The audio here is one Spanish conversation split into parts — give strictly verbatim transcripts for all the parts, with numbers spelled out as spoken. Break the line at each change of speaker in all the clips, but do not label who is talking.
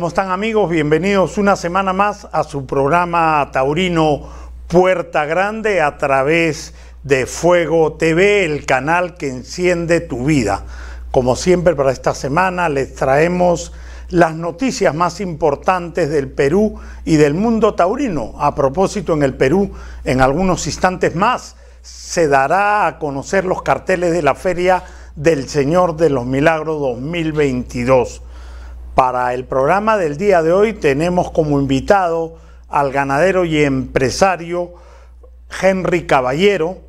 están, amigos? Bienvenidos una semana más a su programa taurino Puerta Grande a través de Fuego T V, el canal que enciende tu vida. Como siempre, para esta semana les traemos las noticias más importantes del Perú y del mundo taurino. A propósito, en el Perú, en algunos instantes más, se dará a conocer los carteles de la Feria del Señor de los Milagros dos mil veintidós. Para el programa del día de hoy tenemos como invitado al ganadero y empresario Henry Caballero,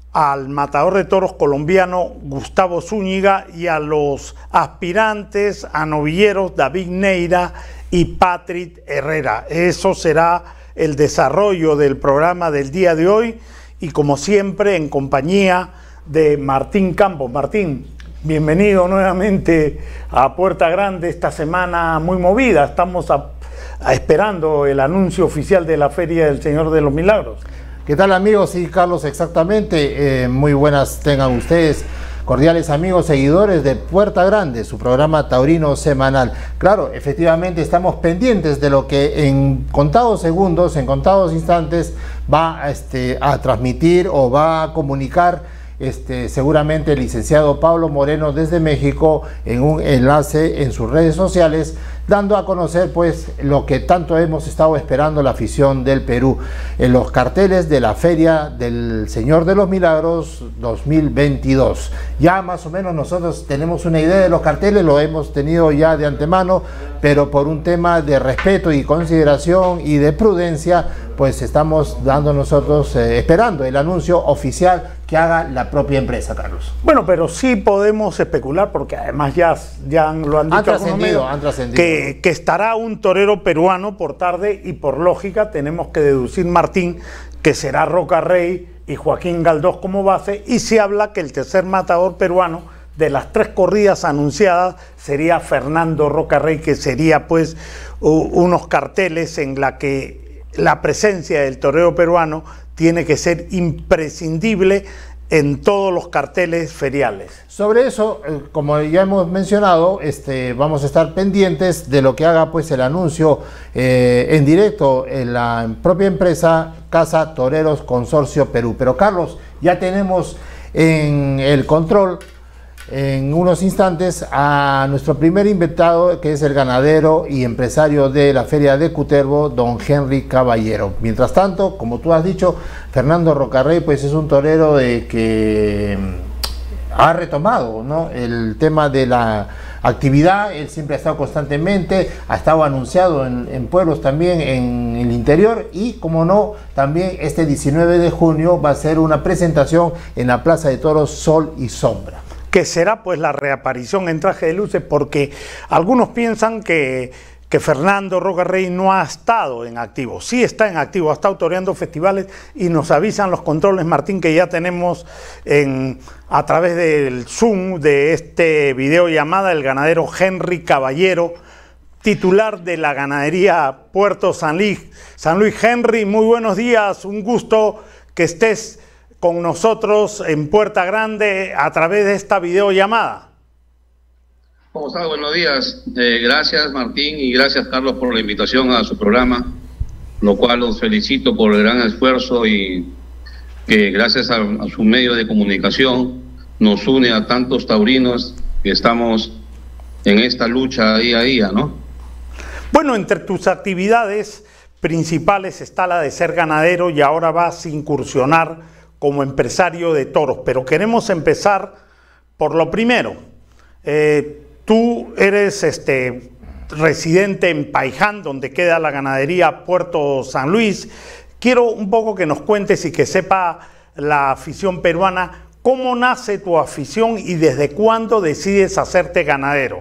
al matador de toros colombiano Gustavo Zúñiga y a los aspirantes a novilleros David Neira y Patrick Herrera. Eso será el desarrollo del programa del día de hoy y, como siempre, en compañía de Martín Campos. Martín, bienvenido nuevamente a Puerta Grande, esta semana muy movida. Estamos a, a esperando el anuncio oficial de la Feria del Señor de los Milagros.
¿Qué tal, amigos? Sí, Carlos, exactamente. Eh, muy buenas tengan ustedes, cordiales amigos seguidores de Puerta Grande, su programa taurino semanal. Claro, efectivamente estamos pendientes de lo que en contados segundos, en contados instantes va este, a transmitir o va a comunicar Este, seguramente el licenciado Pablo Moreno desde México en un enlace en sus redes sociales, dando a conocer pues lo que tanto hemos estado esperando la afición del Perú, en los carteles de la Feria del Señor de los Milagros dos mil veintidós. Ya más o menos nosotros tenemos una idea de los carteles, lo hemos tenido ya de antemano, pero por un tema de respeto y consideración y de prudencia, pues estamos dando nosotros, eh, esperando el anuncio oficial que haga la propia empresa, Carlos.
Bueno, pero sí podemos especular, porque además ya, ya lo han dicho,
han trascendido, han trascendido.
Que, que estará un torero peruano por tarde, y por lógica tenemos que deducir, Martín, que será Roca Rey y Joaquín Galdós como base, y se habla que el tercer matador peruano de las tres corridas anunciadas sería Fernando Roca Rey, que sería pues uh, unos carteles en la que la presencia del torero peruano tiene que ser imprescindible en todos los carteles feriales.
Sobre eso, como ya hemos mencionado, este, vamos a estar pendientes de lo que haga pues el anuncio eh, en directo en la propia empresa Casa Toreros Consorcio Perú. Pero, Carlos, ya tenemos en el control en unos instantes a nuestro primer invitado, que es el ganadero y empresario de la Feria de Cutervo, don Henry Caballero. Mientras tanto, como tú has dicho, Fernando Roca Rey pues es un torero de que ha retomado, ¿no?, el tema de la actividad. Él siempre ha estado constantemente, ha estado anunciado en, en pueblos también en el interior, y como no, también este diecinueve de junio va a ser una presentación en la Plaza de Toros Sol y Sombra,
que será pues la reaparición en traje de luces, porque algunos piensan que, que Fernando Roca Rey no ha estado en activo. Sí está en activo, ha estado toreando festivales, y nos avisan los controles, Martín, que ya tenemos en, a través del Zoom de este videollamada el ganadero Henry Caballero, titular de la ganadería Puerto San Luis. San Luis. Henry, muy buenos días, un gusto que estés con nosotros en Puerta Grande a través de esta videollamada.
¿Cómo estás? Buenos días. Eh, gracias, Martín, y gracias, Carlos, por la invitación a su programa, lo cual los felicito por el gran esfuerzo, y que gracias a, a su medio de comunicación nos une a tantos taurinos que estamos en esta lucha día a día, ¿no?
Bueno, entre tus actividades principales está la de ser ganadero, y ahora vas a incursionar como empresario de toros, pero queremos empezar por lo primero. Eh, tú eres este, residente en Paiján, donde queda la ganadería Puerto San Luis. Quiero un poco que nos cuentes y que sepa la afición peruana cómo nace tu afición y desde cuándo decides hacerte ganadero.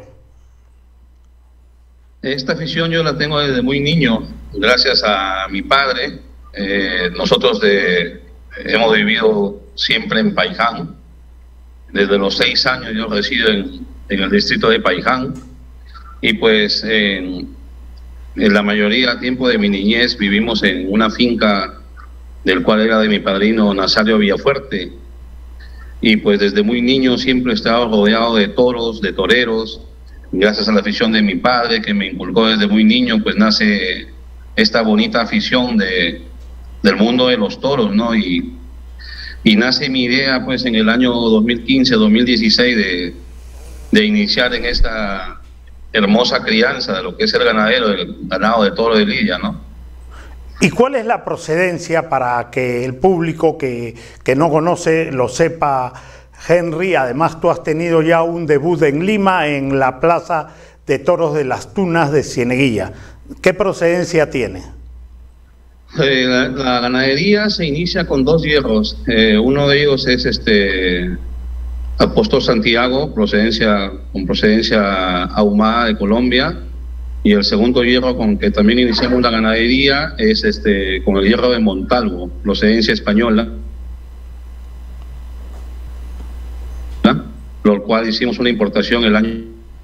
Esta afición yo la tengo desde muy niño, gracias a mi padre. Eh, nosotros de Hemos vivido siempre en Paiján. Desde los seis años yo resido en, en el distrito de Paiján, y pues en, en la mayoría del tiempo de mi niñez vivimos en una finca del cual era de mi padrino Nazario Villafuerte, y pues desde muy niño siempre he estado rodeado de toros, de toreros, gracias a la afición de mi padre, que me inculcó desde muy niño, pues nace esta bonita afición de, del mundo de los toros, ¿no? Y, y nace mi idea, pues, en el año dos mil quince, dos mil dieciséis, de, de iniciar en esta hermosa crianza de lo que es el ganadero, el ganado de toro de lidia, ¿no?
¿Y cuál es la procedencia para que el público que, que no conoce lo sepa, Henry? Además, tú has tenido ya un debut en Lima, en la Plaza de Toros de las Tunas de Cieneguilla. ¿Qué procedencia tiene?
Eh, la, la ganadería se inicia con dos hierros. Eh, uno de ellos es este Apóstol Santiago, procedencia, con procedencia ahumada de Colombia. Y el segundo hierro con que también iniciamos la ganadería es este con el hierro de Montalvo, procedencia española, ¿no? Lo cual hicimos una importación el año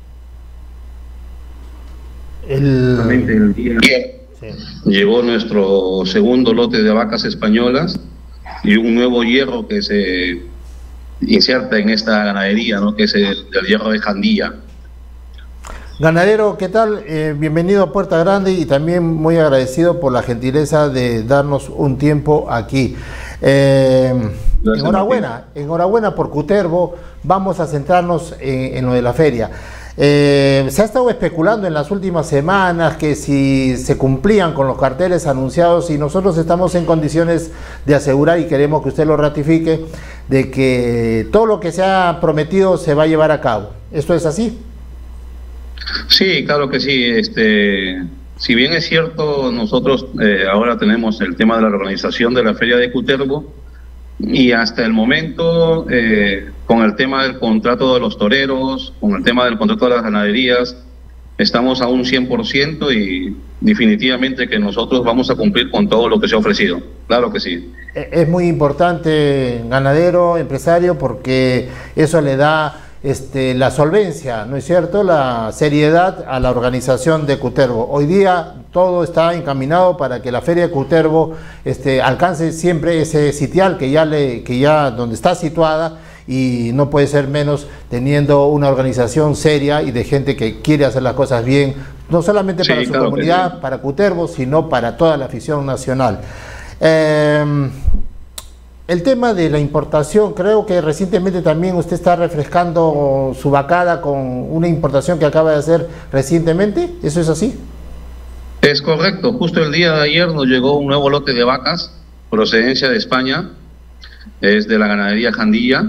el,
el día sí. Llegó nuestro segundo lote de vacas españolas y un nuevo hierro que se inserta en esta ganadería, ¿no? Que es el, el hierro de Jandilla.
Ganadero, ¿qué tal? Eh, bienvenido a Puerta Grande y también muy agradecido por la gentileza de darnos un tiempo aquí. Eh, enhorabuena, enhorabuena por Cutervo. Vamos a centrarnos en, en lo de la feria. Eh, se ha estado especulando en las últimas semanas que si se cumplían con los carteles anunciados, y nosotros estamos en condiciones de asegurar, y queremos que usted lo ratifique, de que todo lo que se ha prometido se va a llevar a cabo. ¿Esto es así?
Sí, claro que sí. Este, si bien es cierto, nosotros eh, ahora tenemos el tema de la organización de la Feria de Cutervo, y hasta el momento, eh, con el tema del contrato de los toreros, con el tema del contrato de las ganaderías, estamos a un cien por ciento y definitivamente que nosotros vamos a cumplir con todo lo que se ha ofrecido. Claro que sí.
Es muy importante, ganadero, empresario, porque eso le da Este, la solvencia, ¿no es cierto?, la seriedad a la organización de Cutervo. Hoy día todo está encaminado para que la Feria de Cutervo este, alcance siempre ese sitial que ya, le, que ya donde está situada, y no puede ser menos teniendo una organización seria y de gente que quiere hacer las cosas bien, no solamente para sí, su claro comunidad, para Cutervo, sino para toda la afición nacional. Eh, El tema de la importación, creo que recientemente también usted está refrescando su vacada con una importación que acaba de hacer recientemente, ¿eso es así?
Es correcto, justo el día de ayer nos llegó un nuevo lote de vacas, procedencia de España, es de la ganadería Jandilla,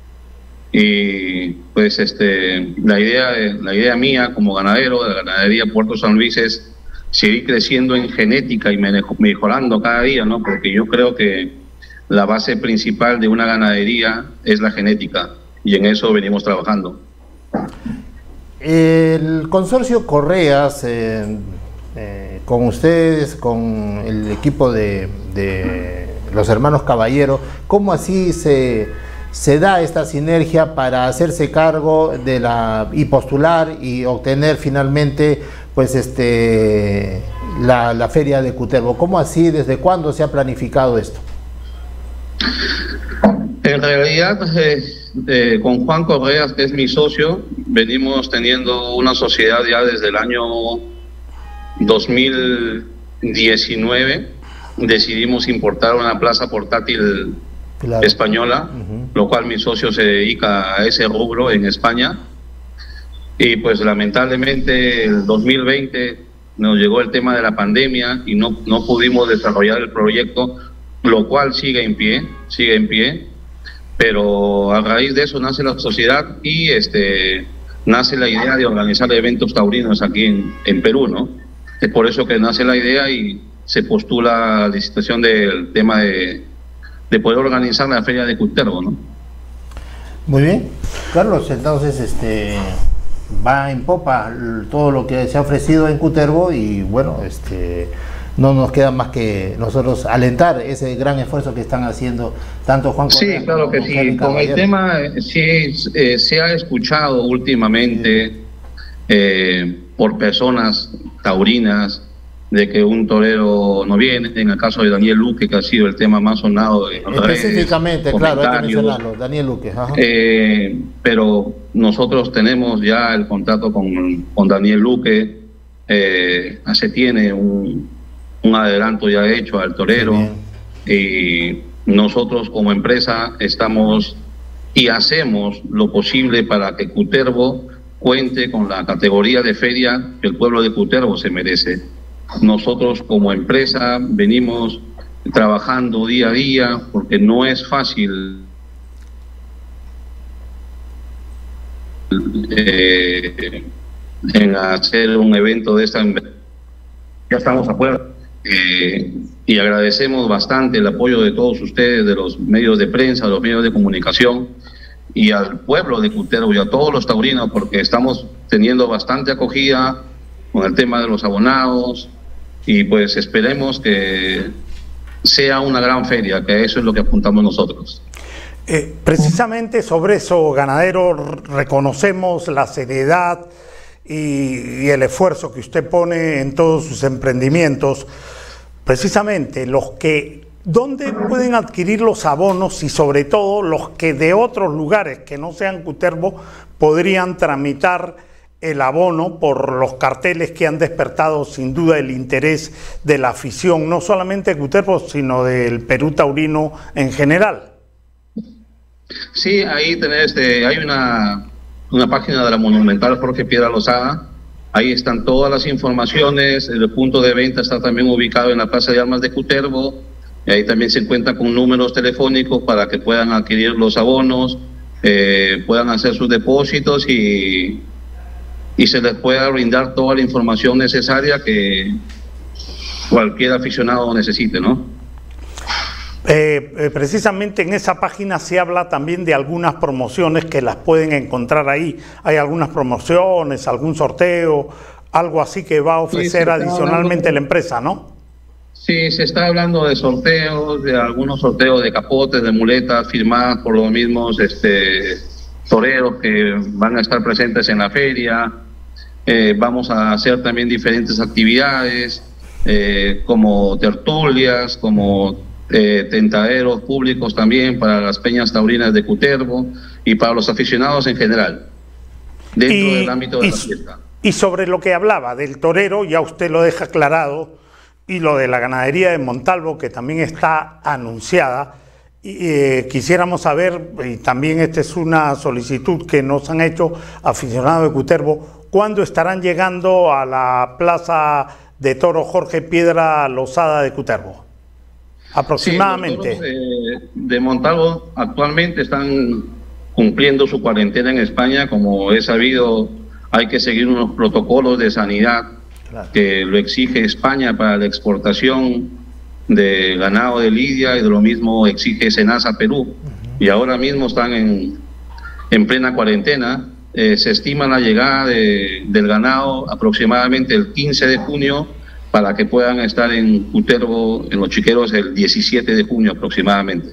y pues este la idea, la idea mía como ganadero de la ganadería Puerto San Luis es seguir creciendo en genética y mejorando cada día, ¿no? Porque yo creo que la base principal de una ganadería es la genética, y en eso venimos trabajando.
El consorcio Correas, eh, eh, con ustedes, con el equipo de, de los hermanos Caballero, ¿cómo así se, se da esta sinergia para hacerse cargo de la y postular y obtener finalmente pues este la, la feria de Cutervo? ¿Cómo así, desde cuándo se ha planificado esto?
En realidad, eh, eh, con Juan Correas, que es mi socio, venimos teniendo una sociedad ya desde el año dos mil diecinueve. Decidimos importar una plaza portátil claro. española, uh-huh. lo cual mi socio se dedica a ese rubro en España. Y pues lamentablemente el dos mil veinte nos llegó el tema de la pandemia y no, no pudimos desarrollar el proyecto, lo cual sigue en pie, sigue en pie, pero a raíz de eso nace la sociedad y este nace la idea de organizar eventos taurinos aquí en, en Perú, ¿no? Es por eso que nace la idea y se postula la licitación del tema de, de poder organizar la feria de Cutervo, ¿no?
Muy bien, Carlos, entonces este va en popa todo lo que se ha ofrecido en Cutervo y bueno, este no nos queda más que nosotros alentar ese gran esfuerzo que están haciendo tanto Juan Correa.
Sí, claro que sí. Con el tema sí eh, se ha escuchado últimamente sí. eh, por personas taurinas de que un torero no viene, en el caso de Daniel Luque, que ha sido el tema más sonado en
específicamente, redes, claro, hay que mencionarlo, Daniel Luque. Ajá.
Eh, pero nosotros tenemos ya el contrato con, con Daniel Luque, eh, se tiene un, un adelanto ya hecho al torero, y nosotros como empresa estamos y hacemos lo posible para que Cutervo cuente con la categoría de feria que el pueblo de Cutervo se merece. Nosotros como empresa venimos trabajando día a día porque no es fácil eh, en hacer un evento de esta. Ya estamos a puerta eh, y agradecemos bastante el apoyo de todos ustedes, de los medios de prensa, de los medios de comunicación, y al pueblo de Cutervo y a todos los taurinos, porque estamos teniendo bastante acogida con el tema de los abonados, y pues esperemos que sea una gran feria, que eso es lo que apuntamos nosotros.
Eh, precisamente sobre eso, ganadero, reconocemos la seriedad y, y el esfuerzo que usted pone en todos sus emprendimientos. Precisamente los que, ¿dónde pueden adquirir los abonos y sobre todo los que de otros lugares que no sean Cutervo podrían tramitar el abono por los carteles que han despertado sin duda el interés de la afición, no solamente de Cutervo, sino del Perú taurino en general?
Sí, ahí tenés, este, hay una, una página de la Monumental Jorge Piedra Lozada. Ahí están todas las informaciones. El punto de venta está también ubicado en la Plaza de Armas de Cutervo. Y ahí también se cuenta con números telefónicos para que puedan adquirir los abonos, eh, puedan hacer sus depósitos y, y se les pueda brindar toda la información necesaria que cualquier aficionado necesite, ¿no?
Eh, eh, precisamente en esa página se habla también de algunas promociones que las pueden encontrar ahí. Hay algunas promociones, algún sorteo, algo así que va a ofrecer sí, adicionalmente la empresa, ¿no?
Sí, se está hablando de sorteos, de algunos sorteos de capotes, de muletas firmadas por los mismos este, toreros que van a estar presentes en la feria. Eh, vamos a hacer también diferentes actividades, eh, como tertulias, como Eh, tentaderos públicos también para las peñas taurinas de Cutervo y para los aficionados en general, dentro y, del ámbito de
y,
la fiesta.
Y sobre lo que hablaba del torero, ya usted lo deja aclarado, y lo de la ganadería de Montalvo, que también está anunciada, y, eh, quisiéramos saber, y también esta es una solicitud que nos han hecho aficionados de Cutervo, ¿cuándo estarán llegando a la Plaza de Toro Jorge Piedra Lozada de Cutervo? Aproximadamente.
Sí, los toros de, de Montalvo actualmente están cumpliendo su cuarentena en España. Como he sabido, hay que seguir unos protocolos de sanidad, claro, que lo exige España para la exportación de ganado de lidia, y de lo mismo exige Senasa Perú. Uh-huh. Y ahora mismo están en, en plena cuarentena. Eh, se estima la llegada de, del ganado aproximadamente el quince de junio, para que puedan estar en Cutervo, en Los Chiqueros, el diecisiete de junio aproximadamente.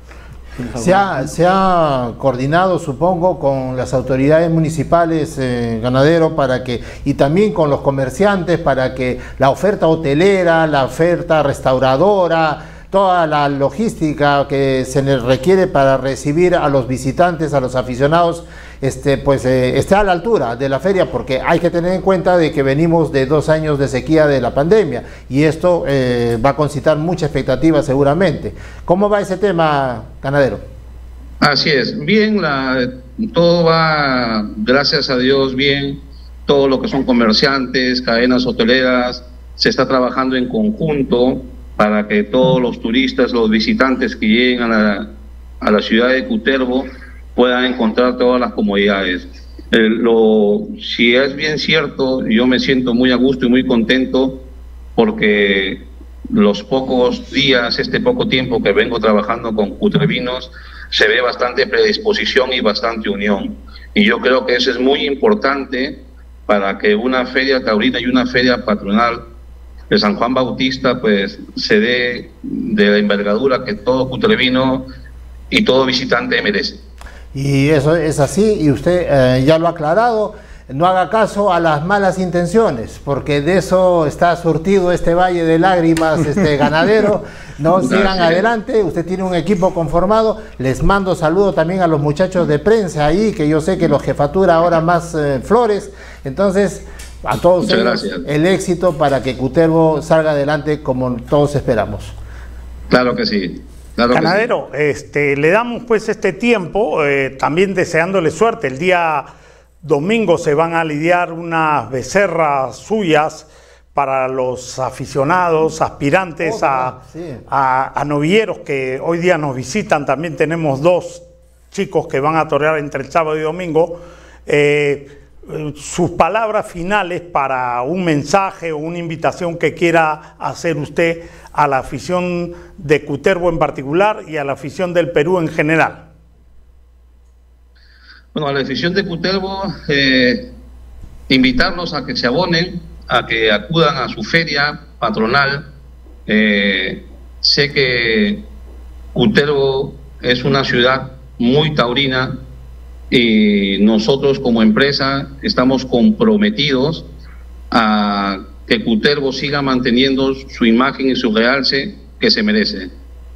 Se ha, se ha coordinado, supongo, con las autoridades municipales, eh, ganadero, para que, y también con los comerciantes, para que la oferta hotelera, la oferta restauradora, toda la logística que se les requiere para recibir a los visitantes, a los aficionados, este, pues eh, esté a la altura de la feria, porque hay que tener en cuenta de que venimos de dos años de sequía de la pandemia, y esto eh, va a concitar mucha expectativa seguramente. ¿Cómo va ese tema, ganadero?
Así es, bien, la, todo va, gracias a Dios, bien. Todo lo que son comerciantes, cadenas hoteleras, se está trabajando en conjunto para que todos los turistas, los visitantes que lleguen a la, a la ciudad de Cutervo puedan encontrar todas las comodidades. Eh, lo, si es bien cierto, yo me siento muy a gusto y muy contento porque los pocos días, este poco tiempo que vengo trabajando con Cutrevinos, se ve bastante predisposición y bastante unión. Y yo creo que eso es muy importante para que una feria taurina y una feria patronal de San Juan Bautista pues se dé de la envergadura que todo cutrevino y todo visitante merece.
Y eso es así, y usted eh, ya lo ha aclarado. no haga caso a las malas intenciones, porque de eso está surtido este valle de lágrimas, este ganadero. No sigan adelante, usted tiene un equipo conformado. Les mando saludos también a los muchachos de prensa ahí, que yo sé que los jefatura ahora más eh, flores. Entonces, a todos ellos, el éxito para que Cutervo salga adelante como todos esperamos.
Claro que sí. Claro
Ganadero,
que sí.
este, le damos pues este tiempo, eh, también deseándole suerte. El día domingo se van a lidiar unas becerras suyas para los aficionados, aspirantes oh, a, sí. a, a novilleros que hoy día nos visitan. También tenemos dos chicos que van a torear entre el sábado y domingo. Eh, sus palabras finales para un mensaje o una invitación que quiera hacer usted a la afición de Cutervo en particular y a la afición del Perú en general.
Bueno, a la afición de Cutervo, eh, invitarlos a que se abonen, a que acudan a su feria patronal. Eh, sé que Cutervo es una ciudad muy taurina, y nosotros como empresa estamos comprometidos a que Cutervo siga manteniendo su imagen y su realce que se merece.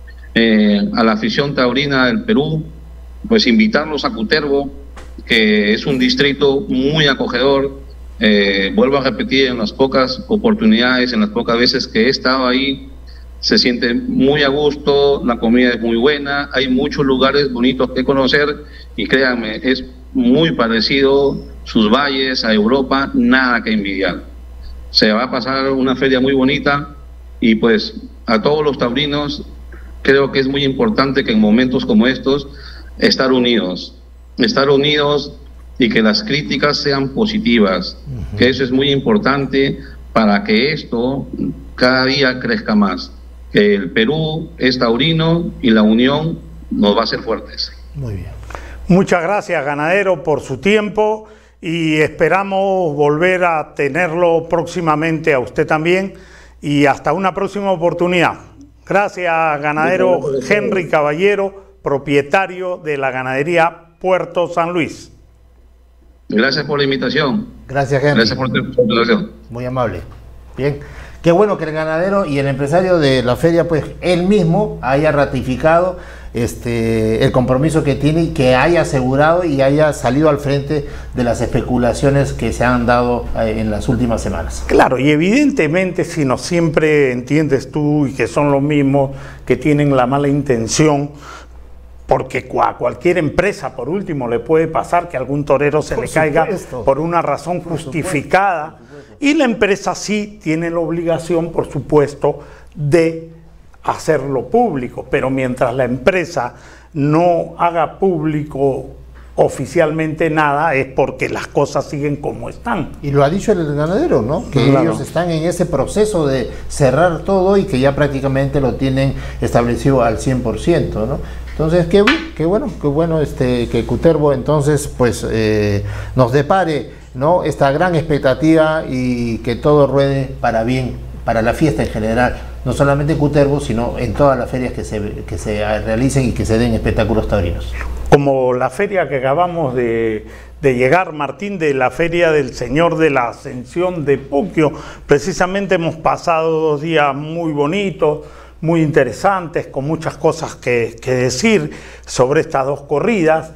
Eh, a la afición taurina del Perú, pues invitarlos a Cutervo, que es un distrito muy acogedor. Eh, vuelvo a repetir, en las pocas oportunidades, en las pocas veces que he estado ahí, se siente muy a gusto, la comida es muy buena, hay muchos lugares bonitos que conocer y créanme, es muy parecido sus valles a Europa, nada que envidiar. Se va a pasar una feria muy bonita y pues a todos los taurinos creo que es muy importante que en momentos como estos estar unidos, estar unidos y que las críticas sean positivas, uh-huh. que eso es muy importante para que esto cada día crezca más. Que el Perú es taurino y la unión nos va a hacer fuertes.
Muy bien.
Muchas gracias, ganadero, por su tiempo y esperamos volver a tenerlo próximamente a usted también y hasta una próxima oportunidad. Gracias, ganadero Henry Caballero, propietario de la ganadería Puerto San Luis.
Gracias por la invitación.
Gracias, Henry.
Gracias por tu invitación.
Muy amable. Bien. Qué bueno que el ganadero y el empresario de la feria, pues él mismo haya ratificado este, el compromiso que tiene y que haya asegurado y haya salido al frente de las especulaciones que se han dado eh, en las últimas semanas.
Claro, y evidentemente si no siempre entiendes tú y que son los mismos que tienen la mala intención, porque a cualquier empresa, por último, le puede pasar que algún torero se
por
le
supuesto,
caiga por una razón por justificada, supuesto, por supuesto. Y la empresa sí tiene la obligación, por supuesto, de hacerlo público, pero mientras la empresa no haga público oficialmente nada, es porque las cosas siguen como están.
Y lo ha dicho el ganadero, ¿no? Que claro. ellos están en ese proceso de cerrar todo y que ya prácticamente lo tienen establecido al cien por ciento, ¿no? Entonces, qué, qué bueno, qué bueno este, que Cutervo entonces pues eh, nos depare, ¿no?, esta gran expectativa y que todo ruede para bien, para la fiesta en general, no solamente en Cutervo, sino en todas las ferias que se, que se realicen y que se den espectáculos taurinos.
Como la feria que acabamos de, de llegar, Martín, de la feria del Señor de la Ascensión de Puquio, precisamente hemos pasado dos días muy bonitos, muy interesantes, con muchas cosas que, que decir sobre estas dos corridas.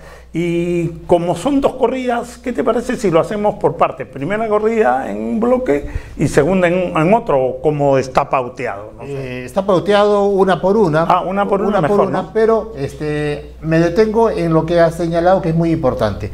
Y como son dos corridas, ¿qué te parece si lo hacemos por partes? Primera corrida en un bloque y segunda en, en otro, como está pauteado. No sé.
eh, está pauteado una por una.
Ah, una por una, una mejor, por una, ¿no?
Pero este, me detengo en lo que has señalado, que es muy importante.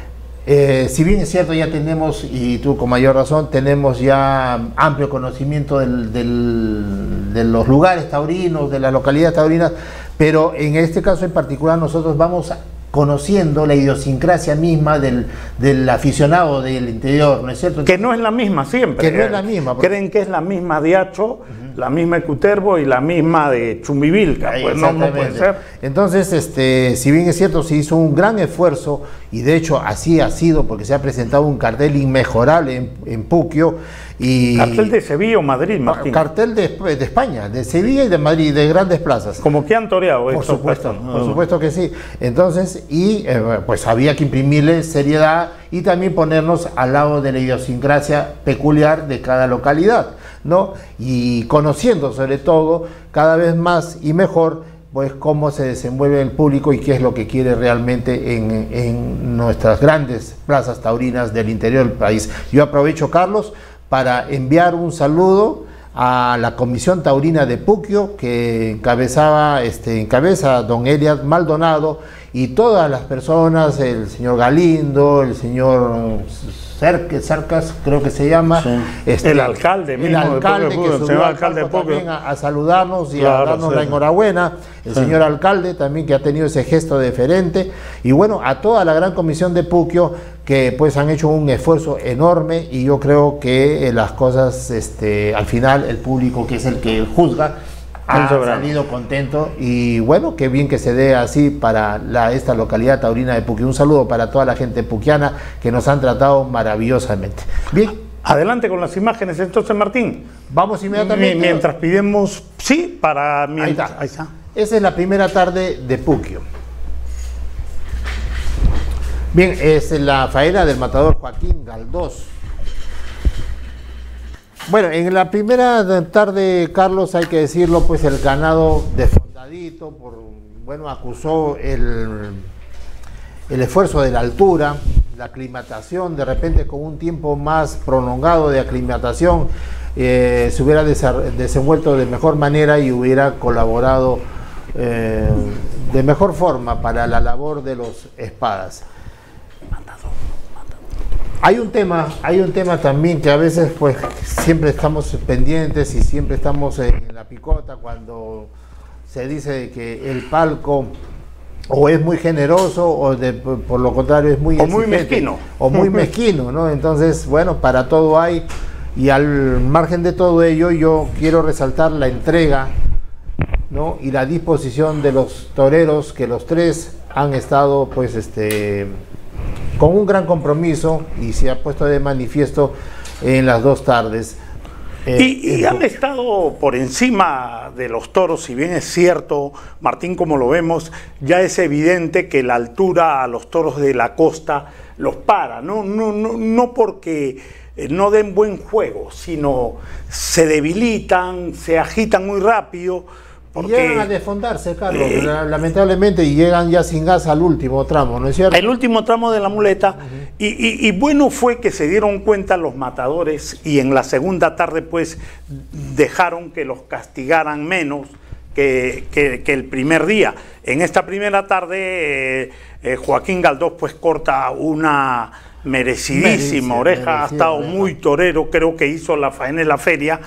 Eh, si bien es cierto, ya tenemos, y tú con mayor razón, tenemos ya amplio conocimiento del, del, de los lugares taurinos, de las localidades taurinas, pero en este caso en particular nosotros vamos a conociendo la idiosincrasia misma del, del aficionado del interior, ¿no es cierto?
Que no es la misma siempre.
Que no es la misma.
Porque... Creen que es la misma de Hacho, uh-huh. la misma de Cutervo y la misma de Chumbivilca. Pues no, no puede ser.
Entonces, este, si bien es cierto, se hizo un gran esfuerzo, y de hecho así ha sido, porque se ha presentado un cartel inmejorable en, en Puquio, Y
¿Cartel de Sevilla o Madrid, Martín?
Cartel de, de España, de Sevilla y de Madrid, de grandes plazas.
Como que han toreado.
Por supuesto, no. por supuesto que sí. Entonces, y eh, pues había que imprimirle seriedad y también ponernos al lado de la idiosincrasia peculiar de cada localidad, ¿no? Y conociendo sobre todo cada vez más y mejor pues cómo se desenvuelve el público y qué es lo que quiere realmente en, en nuestras grandes plazas taurinas del interior del país. Yo aprovecho, Carlos, para enviar un saludo a la Comisión Taurina de Puquio, que encabezaba, este, encabeza don Elias Maldonado, y todas las personas, el señor Galindo, el señor Cerques, Cercas, creo que se llama,
sí.
este,
el alcalde mismo,
el alcalde
de
que
Puquio,
subió al
alcalde
palco
de Puquio.
también a, a saludarnos y
claro,
a darnos
sí.
la enhorabuena, el sí. señor alcalde también que ha tenido ese gesto deferente, y bueno, a toda la gran comisión de Puquio que pues han hecho un esfuerzo enorme, y yo creo que eh, las cosas, este, al final el público, que es el que juzga, ha salido contento, y bueno, qué bien que se dé así para la, esta localidad taurina de Puquio. Un saludo para toda la gente puquiana que nos han tratado maravillosamente. Bien.
Adelante con las imágenes entonces, Martín.
Vamos inmediatamente.
Mientras pidemos, sí, para... Mientras,
ahí está. Ahí está. Esa es la primera tarde de Puquio. Bien, es la faena del matador Joaquín Galdós. Bueno, en la primera tarde, Carlos, hay que decirlo, pues el ganado desfondadito, por, bueno, acusó el, el esfuerzo de la altura, la aclimatación, de repente con un tiempo más prolongado de aclimatación, eh, se hubiera desenvuelto de mejor manera y hubiera colaborado eh, de mejor forma para la labor de los espadas. Hay un tema, hay un tema también que a veces pues siempre estamos pendientes y siempre estamos en la picota cuando se dice que el palco o es muy generoso o de, por lo contrario es muy
o muy mezquino
o muy mezquino, ¿no? Entonces, bueno, para todo hay, y al margen de todo ello yo quiero resaltar la entrega, ¿no? Y la disposición de los toreros, que los tres han estado pues este con un gran compromiso y se ha puesto de manifiesto en las dos tardes.
Eh, y y han estado por encima de los toros, si bien es cierto, Martín, como lo vemos, ya es evidente que la altura a los toros de la costa los para, no, no, no, no porque no den buen juego, sino se debilitan, se agitan muy rápido. Porque,
y llegan a desfondarse, Carlos, eh, lamentablemente, y llegan ya sin gas al último tramo, ¿no es cierto?
El último tramo de la muleta, uh-huh. y, y, y bueno fue que se dieron cuenta los matadores, y en la segunda tarde pues dejaron que los castigaran menos que, que, que el primer día. En esta primera tarde eh, eh, Joaquín Galdós pues corta una merecidísima Merecia, oreja, merecida, ha estado oreja. Muy torero, creo que hizo la faena en la feria,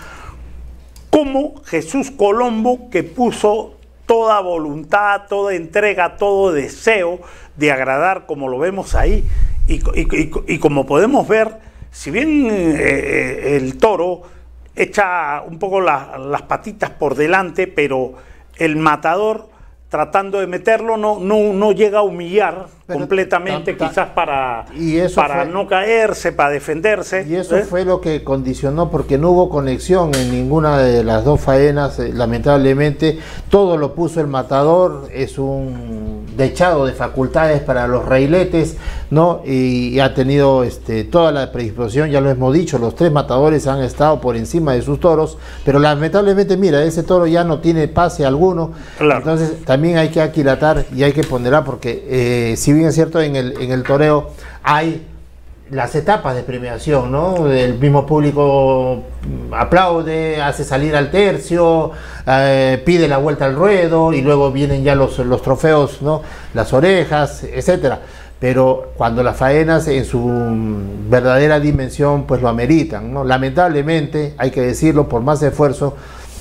como Jesús Colombo, que puso toda voluntad, toda entrega, todo deseo de agradar, como lo vemos ahí, y, y, y, y como podemos ver, si bien eh, el toro echa un poco la, las patitas por delante, pero el matador, tratando de meterlo, no, no, no llega a humillar pero completamente, tan, tan, quizás para, y eso para fue, no caerse, para defenderse.
Y eso ¿eh? fue lo que condicionó, porque no hubo conexión en ninguna de las dos faenas, eh, lamentablemente. Todo lo puso el matador, es un dechado de facultades para los reiletes, ¿no? Y, y ha tenido este, toda la predisposición, ya lo hemos dicho, los tres matadores han estado por encima de sus toros, pero lamentablemente, mira, ese toro ya no tiene pase alguno, claro. Entonces también hay que aquilatar y hay que ponderar, porque eh, si bien es cierto, en el, en el toreo hay las etapas de premiación, ¿no? El mismo público aplaude, hace salir al tercio, eh, pide la vuelta al ruedo, y luego vienen ya los, los trofeos, ¿no? Las orejas, etcétera. Pero cuando las faenas en su verdadera dimensión pues lo ameritan, ¿no? Lamentablemente, hay que decirlo, por más esfuerzo,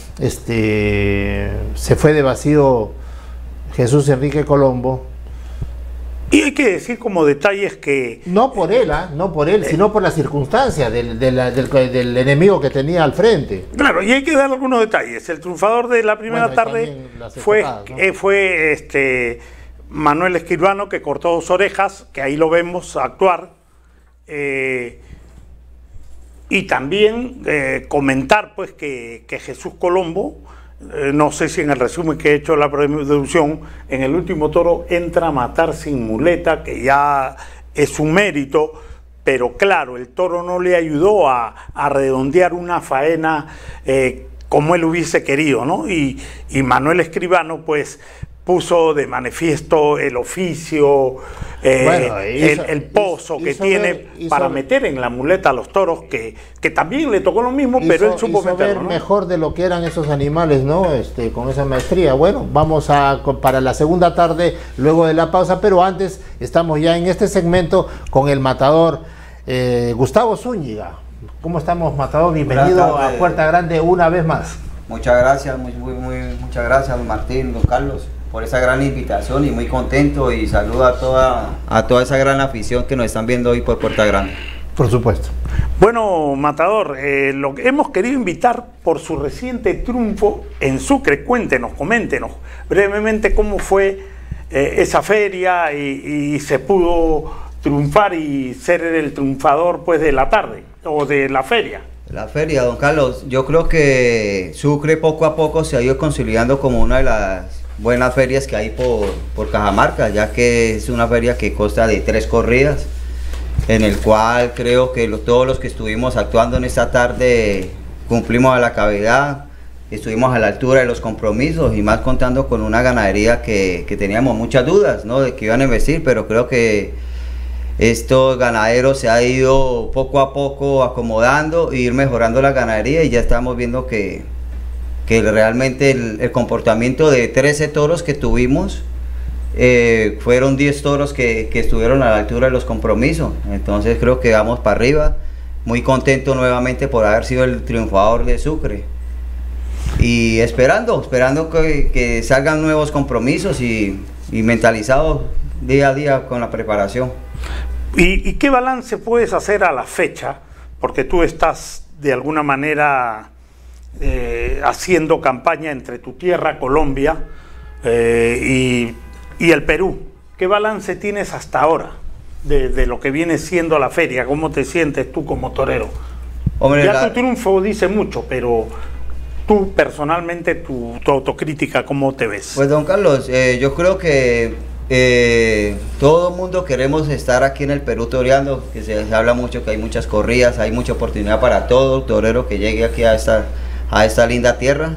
este, se fue de vacío Jesús Enrique Colombo.
Y hay que decir como detalles que...
No por él, ¿eh? no por él, eh, sino por las circunstancias del, del, del, del enemigo que tenía al frente.
Claro, y hay que dar algunos detalles. El triunfador de la primera bueno, tarde fue, ¿no? eh, fue este, Manuel Escribano, que cortó dos orejas, que ahí lo vemos actuar. Eh, Y también eh, comentar pues que, que Jesús Colombo, eh, no sé si en el resumen que he hecho la producción, en el último toro entra a matar sin muleta, que ya es un mérito, pero claro, el toro no le ayudó a, a redondear una faena eh, como él hubiese querido, ¿no? Y, y Manuel Escribano pues puso de manifiesto el oficio, eh, bueno, hizo, el, el pozo hizo, que hizo tiene ver, para ver, meter en la muleta a los toros, que, que también le tocó lo mismo, hizo, pero él supo
hizo
meterlo,
ver
¿no?
mejor de lo que eran esos animales, ¿no? Este, con esa maestría. Bueno, vamos a para la segunda tarde, luego de la pausa, pero antes estamos ya en este segmento con el matador eh, Gustavo Zúñiga. ¿Cómo estamos, matador? Bienvenido a Puerta Grande una vez más.
Muchas gracias, muy, muy, muy, muchas gracias, don Martín, don Carlos, por esa gran invitación, y muy contento, y saludo a toda, a toda esa gran afición que nos están viendo hoy por Puerta Grande.
Por supuesto.
Bueno, matador, eh, lo que hemos querido invitar por su reciente triunfo en Sucre. Cuéntenos, coméntenos brevemente cómo fue eh, esa feria y, y se pudo triunfar y ser el triunfador pues de la tarde o de la feria.
La feria, don Carlos, yo creo que Sucre poco a poco se ha ido consolidando como una de las buenas ferias que hay por, por Cajamarca, ya que es una feria que consta de tres corridas, en el cual creo que lo, todos los que estuvimos actuando en esta tarde cumplimos a la cabalidad, estuvimos a la altura de los compromisos, y más contando con una ganadería que, que teníamos muchas dudas, ¿no?, de que iban a investir, pero creo que estos ganaderos se ha ido poco a poco acomodando e ir mejorando la ganadería, y ya estamos viendo que, que realmente el, el comportamiento de trece toros que tuvimos, eh, fueron diez toros que, que estuvieron a la altura de los compromisos. Entonces creo que vamos para arriba, muy contento nuevamente por haber sido el triunfador de Sucre, y esperando, esperando que, que salgan nuevos compromisos y, y mentalizados día a día con la preparación.
¿Y, ¿Y qué balance puedes hacer a la fecha? Porque tú estás de alguna manera eh, haciendo campaña entre tu tierra, Colombia, eh, y, y el Perú. ¿Qué balance tienes hasta ahora de, de lo que viene siendo la feria? ¿Cómo te sientes tú como torero? Hombre, ya la... tu triunfo dice mucho, pero tú personalmente, tu, tu autocrítica, ¿cómo te ves?
Pues don Carlos, eh, yo creo que Eh, todo el mundo queremos estar aquí en el Perú toreando, que se, se habla mucho que hay muchas corridas, hay mucha oportunidad para todo torero que llegue aquí a esta, a esta linda tierra.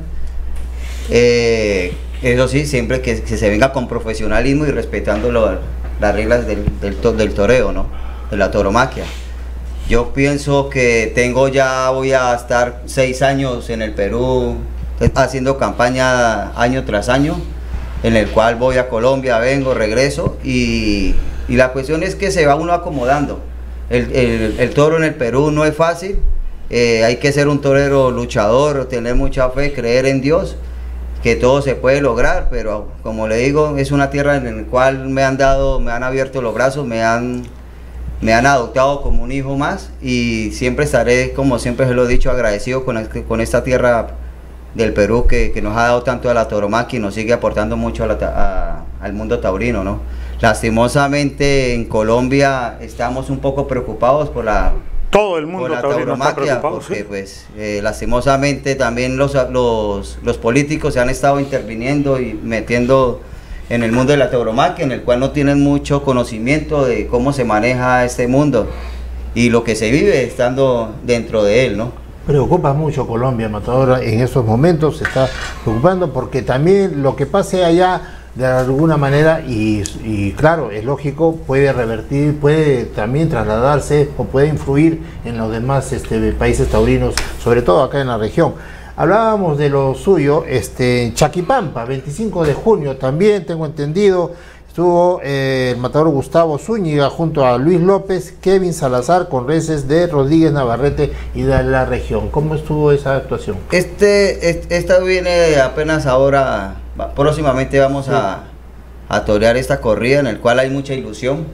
Eh, eso sí, siempre que, que se venga con profesionalismo y respetando lo, las reglas del, del, del toreo, ¿no?, de la tauromaquia. Yo pienso que tengo ya, voy a estar seis años en el Perú haciendo campaña año tras año, en el cual voy a Colombia, vengo, regreso, y, y la cuestión es que se va uno acomodando. El, el, el toro en el Perú no es fácil, eh, hay que ser un torero luchador, tener mucha fe, creer en Dios, que todo se puede lograr, pero como le digo, es una tierra en la cual me han dado, me han abierto los brazos, me han, me han adoptado como un hijo más, y siempre estaré, como siempre se lo he dicho, agradecido con, este, con esta tierra del Perú que, que nos ha dado tanto a la tauromaquia y nos sigue aportando mucho a la, a, al mundo taurino, ¿no? Lastimosamente en Colombia estamos un poco preocupados por la,
todo el mundo
por la
taurino
tauromaquia,
está preocupado,
porque
¿sí?
pues eh, lastimosamente también los, los, los políticos se han estado interviniendo y metiendo en el mundo de la tauromaquia, en el cual no tienen mucho conocimiento de cómo se maneja este mundo y lo que se vive estando dentro de él, ¿no?
Preocupa mucho Colombia, matador, en esos momentos se está preocupando porque también lo que pase allá de alguna manera, y, y claro, es lógico, puede revertir, puede también trasladarse o puede influir en los demás este, países taurinos, sobre todo acá en la región. Hablábamos de lo suyo, este, Chaquipampa, veinticinco de junio también, tengo entendido. Estuvo eh, el matador Gustavo Zúñiga junto a Luis López, Kevin Salazar, con reces de Rodríguez Navarrete y de la región. ¿Cómo estuvo esa actuación?
Este, este esta viene apenas ahora, próximamente vamos sí. a, a torear esta corrida en el cual hay mucha ilusión.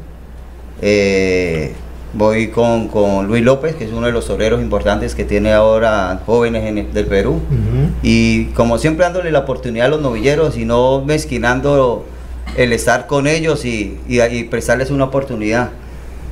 Eh, voy con, con Luis López, que es uno de los toreros importantes que tiene ahora jóvenes en el, del Perú. Uh-huh. Y como siempre dándole la oportunidad a los novilleros y no mezquinando el estar con ellos y, y, y prestarles una oportunidad.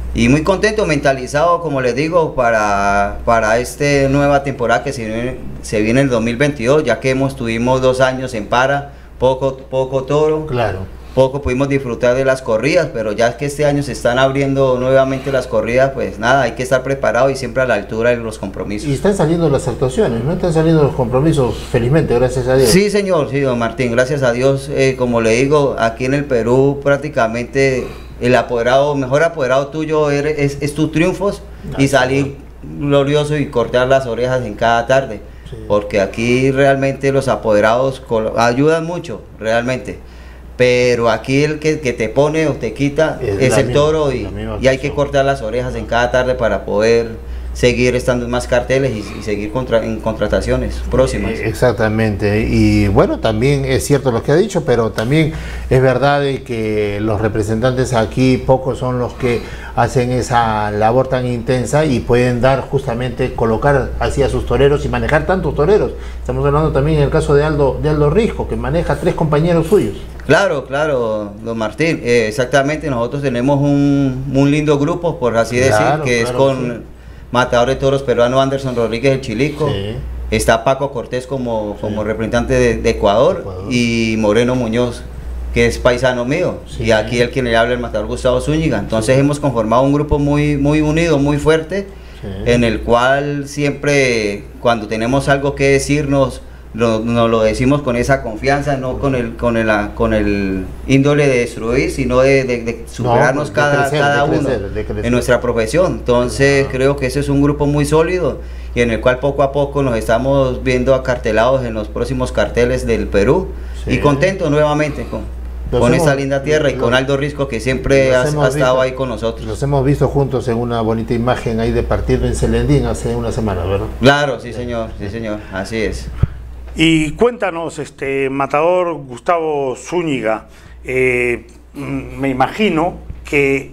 Y muy contento, mentalizado, como les digo, para, para esta nueva temporada que se viene, se viene el dos mil veintidós, ya que hemos tuvimos dos años en para, poco, poco toro.
Claro.
Poco pudimos disfrutar de las corridas, pero ya que este año se están abriendo nuevamente las corridas, pues nada, hay que estar preparado y siempre a la altura de los compromisos.
Y están saliendo las actuaciones, ¿no? Están saliendo los compromisos, felizmente, gracias a Dios.
Sí, señor, sí, don Martín, gracias a Dios. Eh, como le digo, aquí en el Perú prácticamente el apoderado, mejor apoderado tuyo eres, es, es tus triunfos y salir glorioso y cortar las orejas en cada tarde. Sí. Porque aquí realmente los apoderados ayudan mucho, realmente. Pero aquí el que, que te pone o te quita es, es el misma, toro y, y hay que cortar las orejas en cada tarde para poder seguir estando en más carteles y, y seguir contra, en contrataciones próximas.
Exactamente, y bueno, también es cierto lo que ha dicho, pero también es verdad de que los representantes aquí pocos son los que hacen esa labor tan intensa y pueden dar justamente, colocar así a sus toreros y manejar tantos toreros. Estamos hablando también en el caso de Aldo, de Aldo Risco, que maneja tres compañeros suyos.
Claro, claro, don Martín, eh, exactamente, nosotros tenemos un, un lindo grupo, por así
Claro,
decir, que
claro,
es con
sí.
matador de toros peruano Anderson Rodríguez el Chilico,
Sí.
está Paco Cortés como,
Sí.
como representante de, de Ecuador,
Ecuador,
y Moreno Muñoz, que es paisano mío,
Sí.
y aquí el quien le habla el matador Gustavo Zúñiga. Entonces sí. hemos conformado un grupo muy, muy unido, muy fuerte, sí. en el cual siempre cuando tenemos algo que decirnos, Nos no lo decimos con esa confianza, no con el con el, con el índole de destruir, sino de, de, de superarnos no, de cada, crecer, cada de crecer, uno de crecer. en nuestra profesión. Entonces ah. creo que ese es un grupo muy sólido y en el cual poco a poco nos estamos viendo acartelados en los próximos carteles del Perú, sí. y contentos nuevamente con, con hemos, esa linda tierra y con Aldo Risco, que siempre ha, ha estado visto, ahí con nosotros.
Los hemos visto juntos en una bonita imagen ahí de partido en Celendín hace una semana, ¿verdad?
Claro, sí señor, sí señor, así es.
Y cuéntanos, este matador Gustavo Zúñiga, eh, me imagino que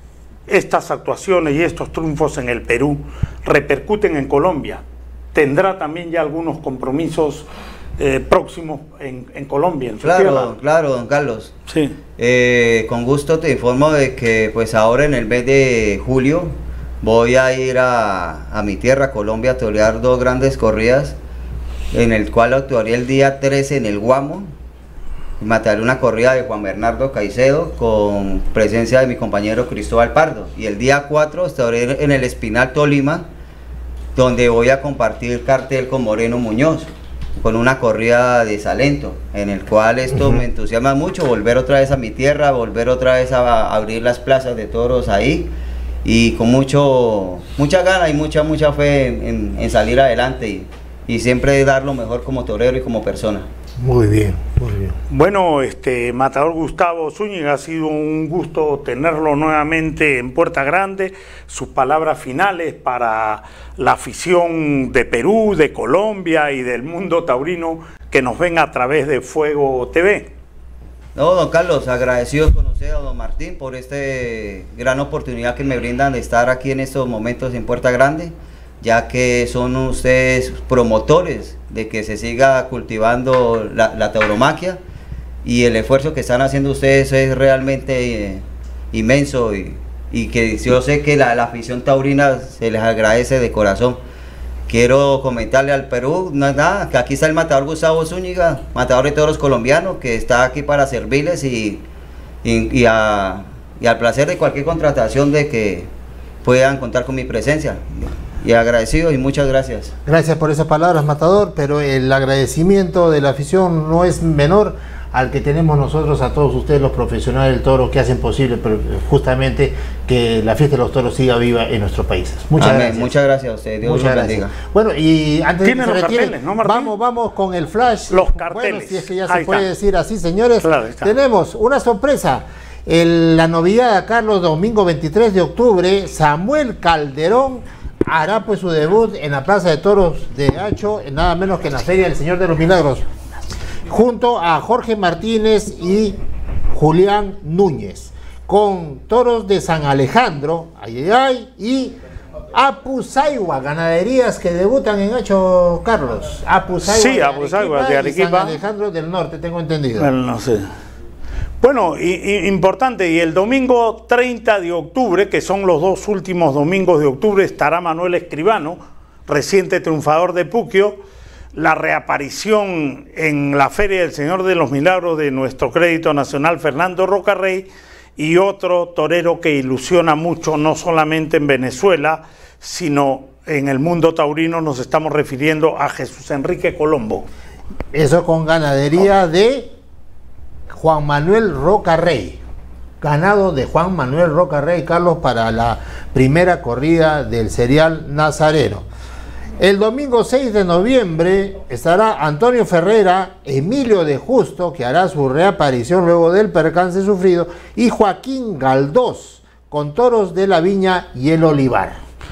estas actuaciones y estos triunfos en el Perú repercuten en Colombia. ¿Tendrá también ya algunos compromisos eh, próximos en, en Colombia? En su
claro,
tierra?
claro, don Carlos.
Sí.
Eh, con gusto te informo de que pues ahora en el mes de julio voy a ir a, a mi tierra, Colombia, a torear dos grandes corridas, en el cual actuaría el día trece en el Guamo, y mataré una corrida de Juan Bernardo Caicedo con presencia de mi compañero Cristóbal Pardo, y el día cuatro estaré en el Espinal Tolima, donde voy a compartir cartel con Moreno Muñoz, con una corrida de Salento, en el cual esto uh-huh. me entusiasma mucho, volver otra vez a mi tierra, volver otra vez a, a abrir las plazas de toros ahí, y con mucho mucha gana y mucha mucha fe en, en, en salir adelante y, y siempre dar lo mejor como torero y como persona.
Muy bien, muy bien.
Bueno, este matador Gustavo Zúñiga, ha sido un gusto tenerlo nuevamente en Puerta Grande. Sus palabras finales para la afición de Perú, de Colombia y del mundo taurino que nos ven a través de Fuego T V.
No, don Carlos, agradecidos con usted, a don Martín, por esta gran oportunidad que me brindan de estar aquí en estos momentos en Puerta Grande, ya que son ustedes promotores de que se siga cultivando la, la tauromaquia, y el esfuerzo que están haciendo ustedes es realmente eh, inmenso, y, y que yo sé que la, la afición taurina se les agradece de corazón. Quiero comentarle al Perú, no es nada, que aquí está el matador Gustavo Zúñiga, matador de toros colombiano, que está aquí para servirles y, y, y, a, y al placer de cualquier contratación de que puedan contar con mi presencia. Y agradecido y muchas gracias.
Gracias por esas palabras, matador, pero el agradecimiento de la afición no es menor al que tenemos nosotros a todos ustedes, los profesionales del toro, que hacen posible justamente que la fiesta de los toros siga viva en nuestros países. Muchas
Amén.
gracias.
Muchas gracias a ustedes. Dios los bendiga.
Bueno, y antes de que se
los
retire,
carteles, ¿no, Martín?
vamos, vamos con el flash.
Los carteles.
Bueno, si es que ya
Ahí
se puede
está.
decir así, señores.
Claro,
tenemos una sorpresa. El, la novedad, Carlos, domingo veintitrés de octubre, Samuel Calderón hará pues su debut en la Plaza de Toros de Hacho, nada menos que en la Feria del Señor de los Milagros, junto a Jorge Martínez y Julián Núñez, con toros de San Alejandro, ay, ay, ay, y Apusaiwa, ganaderías que debutan en Hacho, Carlos. Apusaiwa,
sí, Apusaiwa de Arequipa,
San Alejandro del Norte, tengo entendido.
Bueno, no sé. Bueno, y, y, importante, y el domingo treinta de octubre, que son los dos últimos domingos de octubre, estará Manuel Escribano, reciente triunfador de Puquio, la reaparición en la Feria del Señor de los Milagros de nuestro crédito nacional Fernando Rocarrey, y otro torero que ilusiona mucho, no solamente en Venezuela, sino en el mundo taurino. Nos estamos refiriendo a Jesús Enrique Colombo.
Eso con ganadería de Juan Manuel Rocarrey, ganado de Juan Manuel Rocarrey, Carlos, para la primera corrida del serial Nazareno. El domingo seis de noviembre estará Antonio Ferrera, Emilio de Justo, que hará su reaparición luego del percance sufrido, y Joaquín Galdós, con toros de la Viña y el Olivar.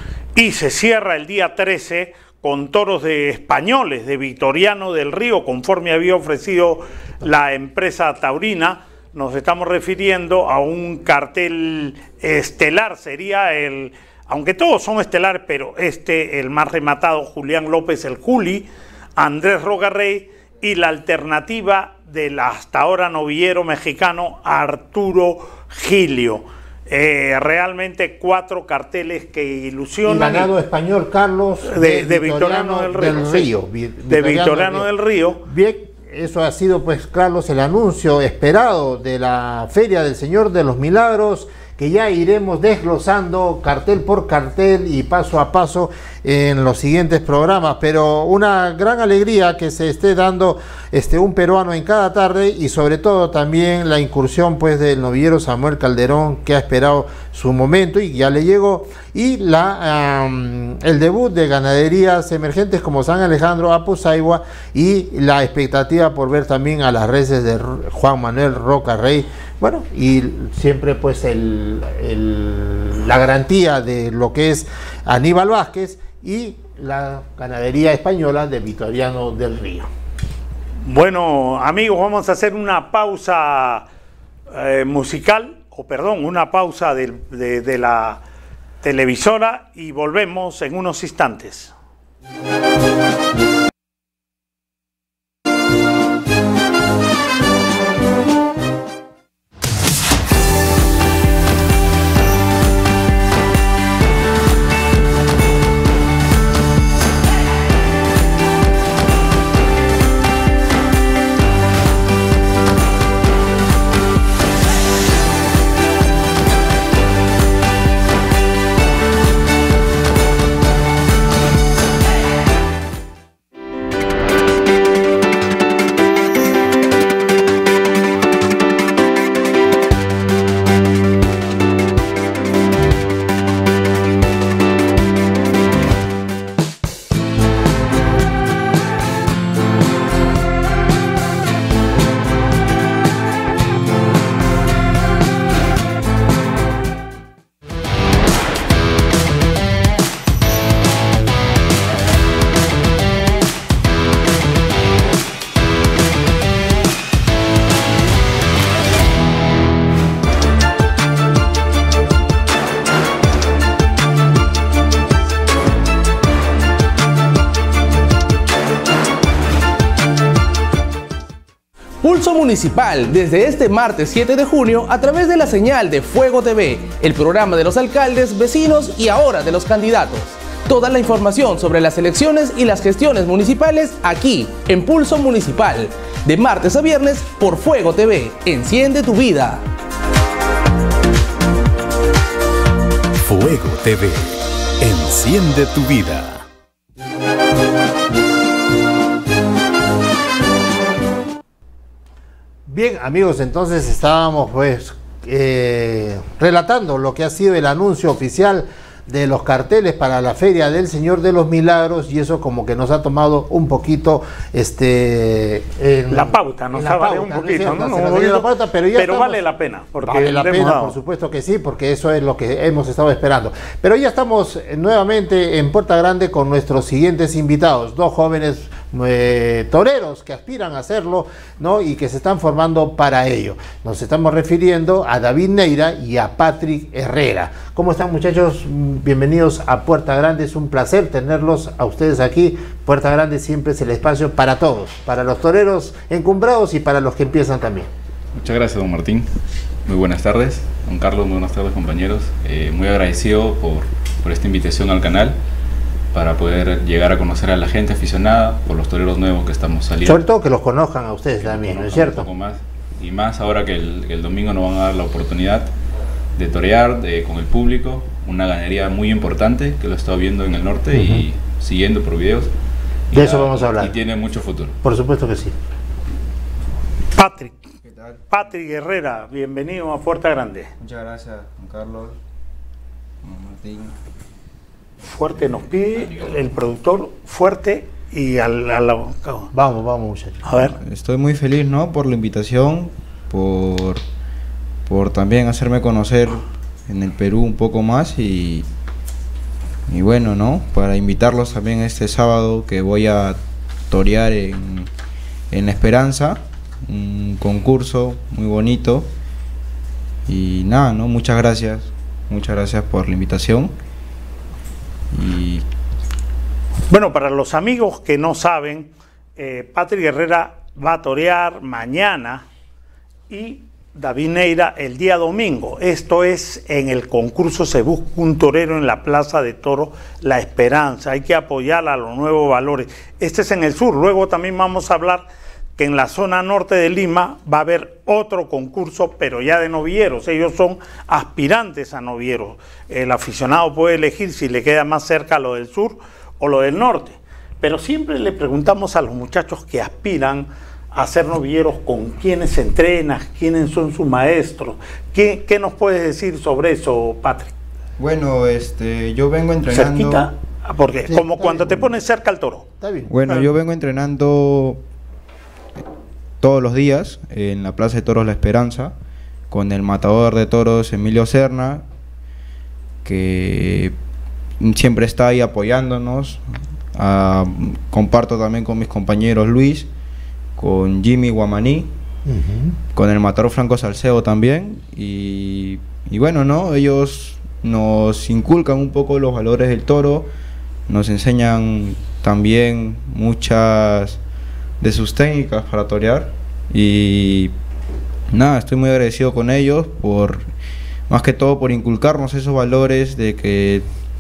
Y se cierra el día trece con toros de españoles, de Victoriano del Río, conforme había ofrecido la empresa taurina. Nos estamos refiriendo a un cartel estelar, sería el, aunque todos son estelares, pero este, el más rematado, Julián López, el Juli, Andrés Rocarrey, y la alternativa del hasta ahora novillero mexicano Arturo Gilio. Eh, realmente cuatro carteles que ilusionan.
Y ganado español, Carlos,
de, de, de Victoriano, Victoriano del Río. Del Río sí, de Victoriano, Victoriano del Río.
Bien, eso ha sido, pues, Carlos, el anuncio esperado de la Feria del Señor de los Milagros, que ya iremos desglosando cartel por cartel y paso a paso en los siguientes programas, pero una gran alegría que se esté dando este un peruano en cada tarde, y sobre todo también la incursión, pues, del novillero Samuel Calderón, que ha esperado su momento y ya le llegó, y la um, el debut de ganaderías emergentes como San Alejandro, Apusaigua, y la expectativa por ver también a las reses de Juan Manuel Rocarrey. Bueno, y siempre, pues, el, el, la garantía de lo que es Aníbal Vázquez y la ganadería española de Victoriano del Río.
Bueno, amigos, vamos a hacer una pausa eh, musical, o perdón, una pausa de, de, de la televisora, y volvemos en unos instantes.
Pulso Municipal, desde este martes siete de junio, a través de la señal de Fuego T V, el programa de los alcaldes, vecinos y ahora de los candidatos. Toda la información sobre las elecciones y las gestiones municipales aquí, en Pulso Municipal, de martes a viernes por Fuego T V. Enciende tu vida.
Fuego T V. Enciende tu vida.
Bien, amigos, entonces estábamos, pues, eh, relatando lo que ha sido el anuncio oficial de los carteles para la Feria del Señor de los Milagros, y eso como que nos ha tomado un poquito este en,
la pauta, nos ha valido un poquito, ¿no? No, no,
la pauta, pero ya
pero
estamos,
vale la pena, porque
vale la pena, por supuesto que sí, porque eso es lo que hemos estado esperando. Pero ya estamos nuevamente en Puerta Grande con nuestros siguientes invitados, dos jóvenes eh, toreros que aspiran a hacerlo, ¿no? Y que se están formando para ello. Nos estamos refiriendo a David Neira y a Patrick Herrera. ¿Cómo están, muchachos? Bienvenidos a Puerta Grande, es un placer tenerlos a ustedes aquí. Puerta Grande siempre es el espacio para todos, para los toreros encumbrados y para los que empiezan también.
Muchas gracias, don Martín. Muy buenas tardes. Don Carlos, muy buenas tardes, compañeros. Eh, muy agradecido por, por esta invitación al canal para poder llegar a conocer a la gente aficionada por los toreros nuevos que estamos saliendo.
Sobre todo que los conozcan a ustedes también, ¿no es cierto?
Un poco más. Y más ahora que el, que el domingo nos van a dar la oportunidad de torear de, con el público, una ganadería muy importante que lo he estado viendo en el norte uh-huh. y siguiendo por videos.
De eso vamos a hablar.
Y tiene mucho futuro.
Por supuesto que sí.
Patrick.
¿Qué tal?
Patrick Herrera, bienvenido a Puerta Grande.
Muchas gracias, don Carlos, don Martín.
Fuerte nos pide el productor, fuerte y al, al, al
vamos, vamos muchachos.
A ver.
Estoy muy feliz, ¿no? Por la invitación, por, por también hacerme conocer en el Perú un poco más y, y bueno, ¿no? Para invitarlos también este sábado que voy a torear en, en La Esperanza, un concurso muy bonito y nada, ¿no? Muchas gracias, muchas gracias por la invitación. Y
bueno, para los amigos que no saben, eh, Patrick Herrera va a torear mañana y David Neira el día domingo. Esto es en el concurso Se Busca un Torero en la Plaza de Toros La Esperanza. Hay que apoyar a los nuevos valores. Este es en el sur. Luego también vamos a hablar que en la zona norte de Lima va a haber otro concurso, pero ya de novilleros. Ellos son aspirantes a novilleros. El aficionado puede elegir si le queda más cerca lo del sur o lo del norte. Pero siempre le preguntamos a los muchachos que aspiran a ser novilleros con quiénes entrenan, quiénes son sus maestros. ¿Qué, qué nos puedes decir sobre eso, Patrick?
bueno, este, yo vengo entrenando...
¿Cerquita? Porque
Sí,
como
está
cuando
bien.
te pones cerca al toro.
Está bien.
Bueno,
Claro.
yo vengo entrenando todos los días en la Plaza de Toros La Esperanza con el matador de toros Emilio Serna, que siempre está ahí apoyándonos. Ah, comparto también con mis compañeros Luis, con Jimmy Guamaní,
Uh-huh.
con el matador Franco Salcedo también, y, y bueno, ¿no? Ellos nos inculcan un poco los valores del toro, nos enseñan también muchas de sus técnicas para torear, y nada, estoy muy agradecido con ellos por, más que todo, por inculcarnos esos valores de que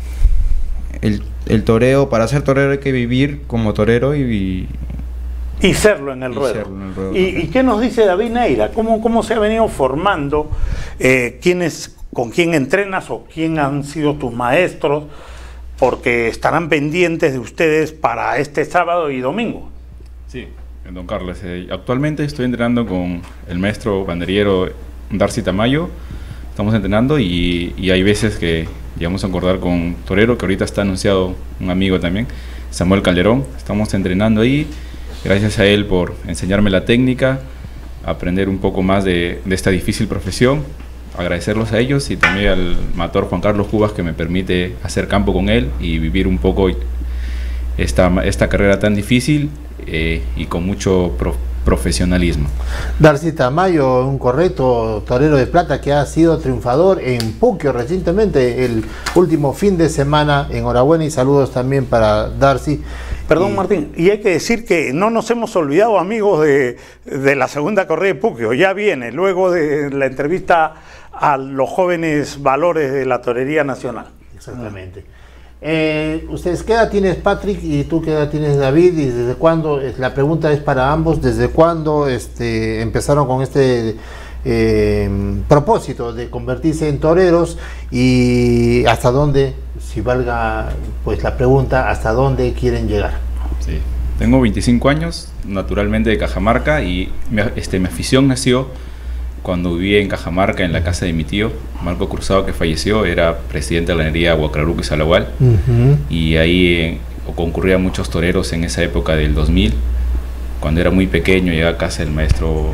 el, el toreo, para ser torero hay que vivir como torero y,
Y serlo en el
Y
ruedo.
serlo en el ruedo
¿Y,
también.
¿Y qué nos dice David Neira? ¿Cómo, cómo se ha venido formando? Eh, ¿quiénes, ¿Con quién entrenas o quién han sido tus maestros? Porque estarán pendientes de ustedes para este sábado y domingo.
Sí, don Carlos, eh, actualmente estoy entrenando con el maestro banderillero Darcy Tamayo. Estamos entrenando y, y hay veces que llegamos a acordar con torero, que ahorita está anunciado un amigo también, Samuel Calderón. Estamos entrenando ahí. Gracias a él por enseñarme la técnica, aprender un poco más de, de esta difícil profesión, agradecerlos a ellos y también al matador Juan Carlos Cubas, que me permite hacer campo con él y vivir un poco esta, esta carrera tan difícil eh, y con mucho pro, profesionalismo.
Darcy Tamayo, un correcto torero de plata que ha sido triunfador en Puquio recientemente, el último fin de semana. Enhorabuena y saludos también para Darcy.
Perdón,
Y-
Martín, y hay que decir que no nos hemos olvidado, amigos, de, de la segunda corrida de Puquio. Ya viene, luego de la entrevista a los jóvenes valores de la torería nacional.
Exactamente. Eh, ¿Ustedes qué edad tienes, Patrick, y tú qué edad tienes, David? ¿Y desde cuándo? Es- La pregunta es para ambos. ¿Desde cuándo este, empezaron con este eh, propósito de convertirse en toreros? ¿Y hasta dónde, si valga pues la pregunta, hasta dónde quieren llegar?
Sí. Tengo veinticinco años, naturalmente de Cajamarca, y mi, este, mi afición nació cuando viví en Cajamarca, en la casa de mi tío, Marco Cruzado, que falleció. Era presidente de la ganadería Huacraruco y Salagual,
Uh-huh.
y ahí eh, concurrían muchos toreros en esa época del dos mil. Cuando era muy pequeño, llegaba a casa el maestro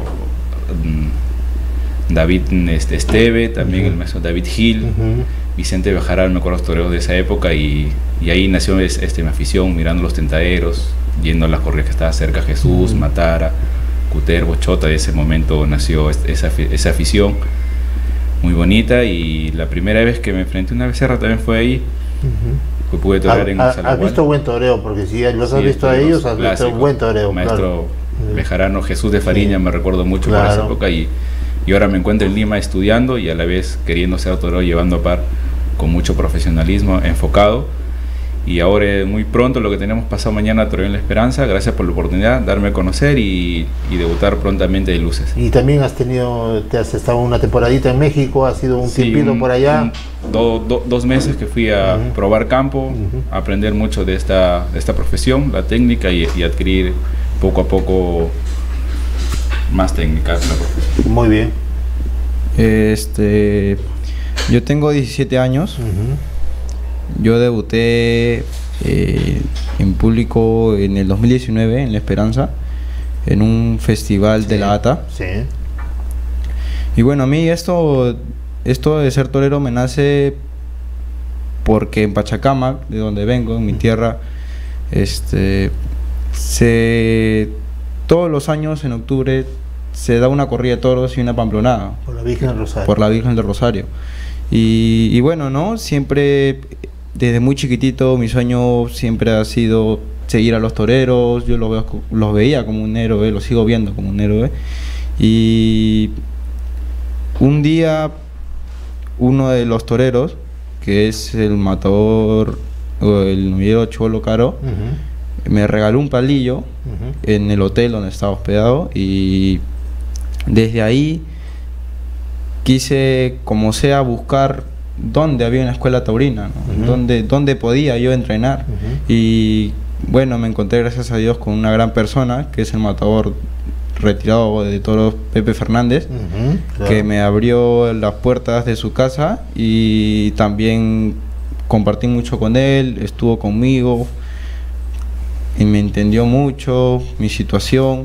mm, David este, Esteve, también
Uh-huh.
el maestro David Gil,
Uh-huh.
Vicente Bejaral, me acuerdo los toreros de esa época, y, y ahí nació es- este, mi afición, mirando los tentaderos, yendo a las corridas que estaba cerca, Jesús,
Uh-huh. Matara,
Cutervo, Chota. De ese momento nació es- esa, afi- esa afición muy bonita, y la primera vez que me enfrenté a una becerra también fue ahí,
Uh-huh.
que pude torear en
Ha- ha- ¿Has
Salagual.
visto buen toreo? Porque si los has
Sí,
visto a
toreros
ellos, has visto
clásicos.
buen toreo.
Maestro
claro.
Bejarano, Jesús de Fariña,
Sí.
me recuerdo mucho por
Claro.
esa época, y, y ahora me encuentro en Lima estudiando y a la vez queriendo ser torero, llevando a par con mucho profesionalismo, enfocado. Y ahora muy pronto, lo que tenemos pasado mañana, Toreo en la Esperanza. Gracias por la oportunidad, darme a conocer y, y debutar prontamente de luces.
Y también has tenido, te has estado una temporadita en México, has sido un
Sí,
tiempito
un-
por allá.
un- do- do- dos meses que fui a
Ujú.
probar campo,
Ujú.
a aprender mucho de esta, de esta profesión, la técnica, y, y adquirir poco a poco más técnica de la profesión.
Muy bien.
Este, yo tengo diecisiete años.
Ujú.
Yo debuté eh, en público en el dos mil diecinueve en La Esperanza, en un festival de la A T A.
Sí.
Y bueno, a mí esto, esto de ser torero me nace porque en Pachacamac, de donde vengo, en mi tierra, este, se, todos los años en octubre se da una corrida de toros y una pamplonada
Por la Virgen del Rosario.
por la Virgen del Rosario. Y, y bueno, ¿no? Siempre, desde muy chiquitito, mi sueño siempre ha sido seguir a los toreros. Yo los, veo, co- los veía como un héroe, los sigo viendo como un héroe. Y un día, uno de los toreros, que es el matador, o el novillero Cholo Caro,
Ujú.
me regaló un palillo
Ujú.
en el hotel donde estaba hospedado, y desde ahí quise, como sea, buscar dónde había una escuela taurina, ¿no?
Ujú.
dónde, dónde podía yo entrenar.
Ujú.
Y bueno, me encontré, gracias a Dios, con una gran persona, que es el matador retirado de toros, Pepe Fernández,
Ujú. Claro.
que me abrió las puertas de su casa, y también compartí mucho con él, estuvo conmigo y me entendió mucho mi situación.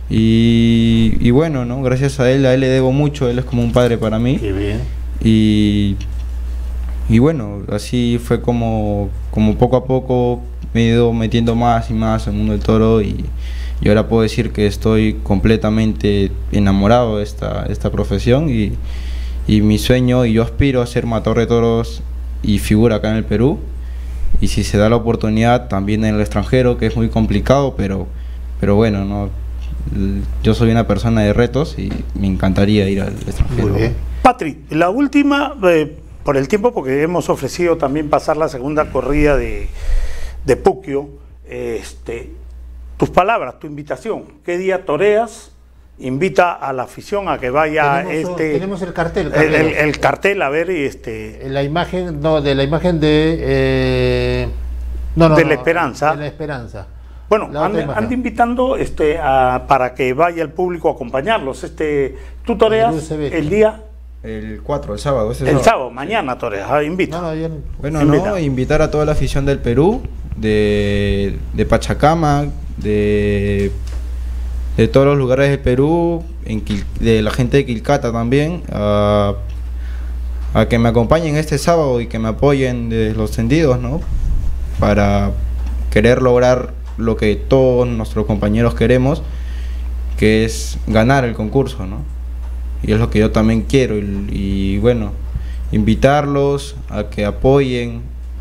Y, y bueno, ¿no? Gracias a él, a él le debo mucho, él es como un padre para mí.
Qué bien.
Y, y bueno, así fue como, como poco a poco me he ido metiendo más y más en el mundo del toro, y, y ahora puedo decir que estoy completamente enamorado de esta, de esta profesión, y, y mi sueño, y yo aspiro a ser matador de toros y figura acá en el Perú, y si se da la oportunidad también en el extranjero, que es muy complicado, pero, pero bueno, ¿no? Yo soy una persona de retos y me encantaría ir al extranjero.
Muy bien.
Patri, la última, eh, por el tiempo, porque hemos ofrecido también pasar la segunda corrida de, de Puquio, este, tus palabras, tu invitación. ¿Qué día toreas? Invita a la afición a que vaya
Tenemos,
este
tenemos el cartel.
el,
Carlos.
el- el cartel, a ver, y este
La imagen, no, de la imagen de... eh, no, no,
De
no,
la Esperanza.
De la Esperanza.
bueno,
La otra
ande,
imagen.
ande invitando este a, para que vaya el público a acompañarlos. Este, tú toreas
Luz se ve.
el día,
El cuatro, el sábado. Este
el
sábado.
sábado, mañana toreas, ah, invita.
No, no, yo no-
Bueno,
Invita.
no, invitar a toda la afición del Perú, de, de Pachacamac, de, de todos los lugares del Perú, en Quil- de la gente de Quilcata también, a, a que me acompañen este sábado y que me apoyen de los tendidos, ¿no? Para querer lograr lo que todos nuestros compañeros queremos, que es ganar el concurso, ¿no? Y es lo que yo también quiero, y, y bueno, invitarlos a que apoyen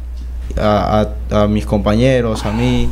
a, a- a mis compañeros, a mí.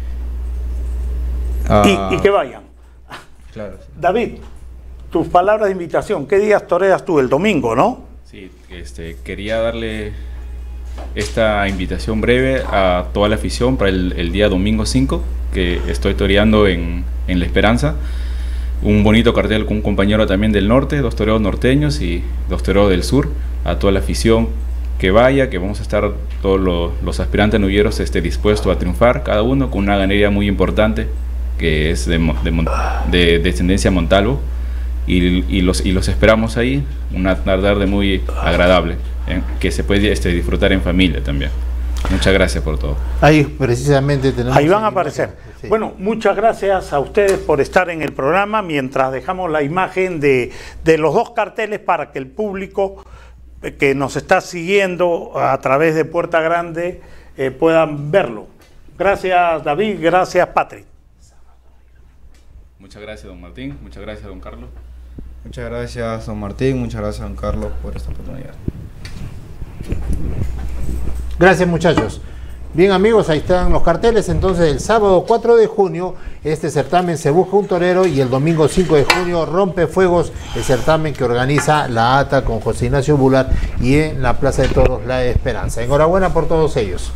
a-
Y, y que vayan.
Claro.
David, tus palabras de invitación. ¿Qué días toreas tú? El domingo, ¿no?
Sí, este, quería darle esta invitación breve a toda la afición para el, el día domingo cinco, que estoy toreando en, en La Esperanza. Un bonito cartel con un compañero también del norte, dos toreros norteños y dos toreros del sur. A toda la afición que vaya, que vamos a estar todos los, los aspirantes novilleros este, dispuestos a triunfar, cada uno con una ganadería muy importante, que es de, mo- de mon- de descendencia Montalvo. Y, y, los, y los esperamos ahí, una tarde muy agradable, eh, que se puede este, disfrutar en familia también. Muchas gracias por todo.
Ahí precisamente tenemos...
Ahí van a
la
aparecer.
imagen, sí.
Bueno, muchas gracias a ustedes por estar en el programa, mientras dejamos la imagen de, de los dos carteles para que el público eh, que nos está siguiendo a través de Puerta Grande eh, puedan verlo. Gracias, David. Gracias, Patrick.
Muchas gracias, don Martín. Muchas gracias, don Carlos.
Muchas gracias, don Martín, muchas gracias, don Carlos, por esta oportunidad.
Gracias, muchachos. Bien amigos, ahí están los carteles. Entonces el sábado cuatro de junio este certamen Se Busca un Torero, y el domingo cinco de junio Rompe Fuegos, el certamen que organiza la A T A con José Ignacio Bular y en la Plaza de Toros La Esperanza. Enhorabuena por todos ellos.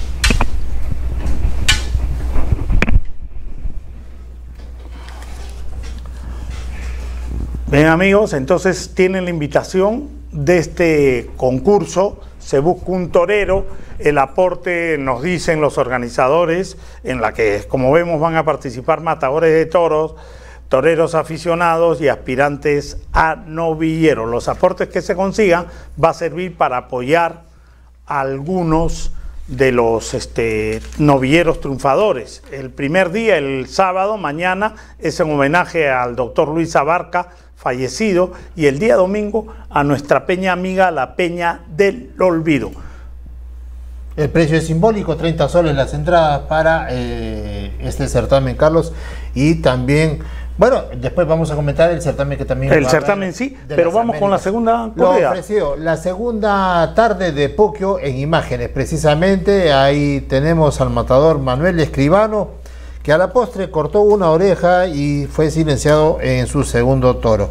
Bien amigos, entonces tienen la invitación de este concurso Se Busca un Torero. El aporte, nos dicen los organizadores, en la que, como vemos, van a participar matadores de toros, toreros aficionados y aspirantes a novilleros. Los aportes que se consigan va a servir para apoyar a algunos de los este, novilleros triunfadores. El primer día, el sábado, mañana, es en homenaje al doctor Luis Abarca, fallecido, y el día domingo a nuestra peña amiga, la Peña del Olvido.
El precio es simbólico, treinta soles las entradas para eh, este certamen, Carlos, y también, bueno, después vamos a comentar el certamen que también...
El certamen sí, pero vamos Américas. Con la segunda
corrida. Lo ofrecido, la segunda tarde de Puquio en imágenes, precisamente, ahí tenemos al matador Manuel Escribano, que a la postre cortó una oreja y fue silenciado en su segundo toro.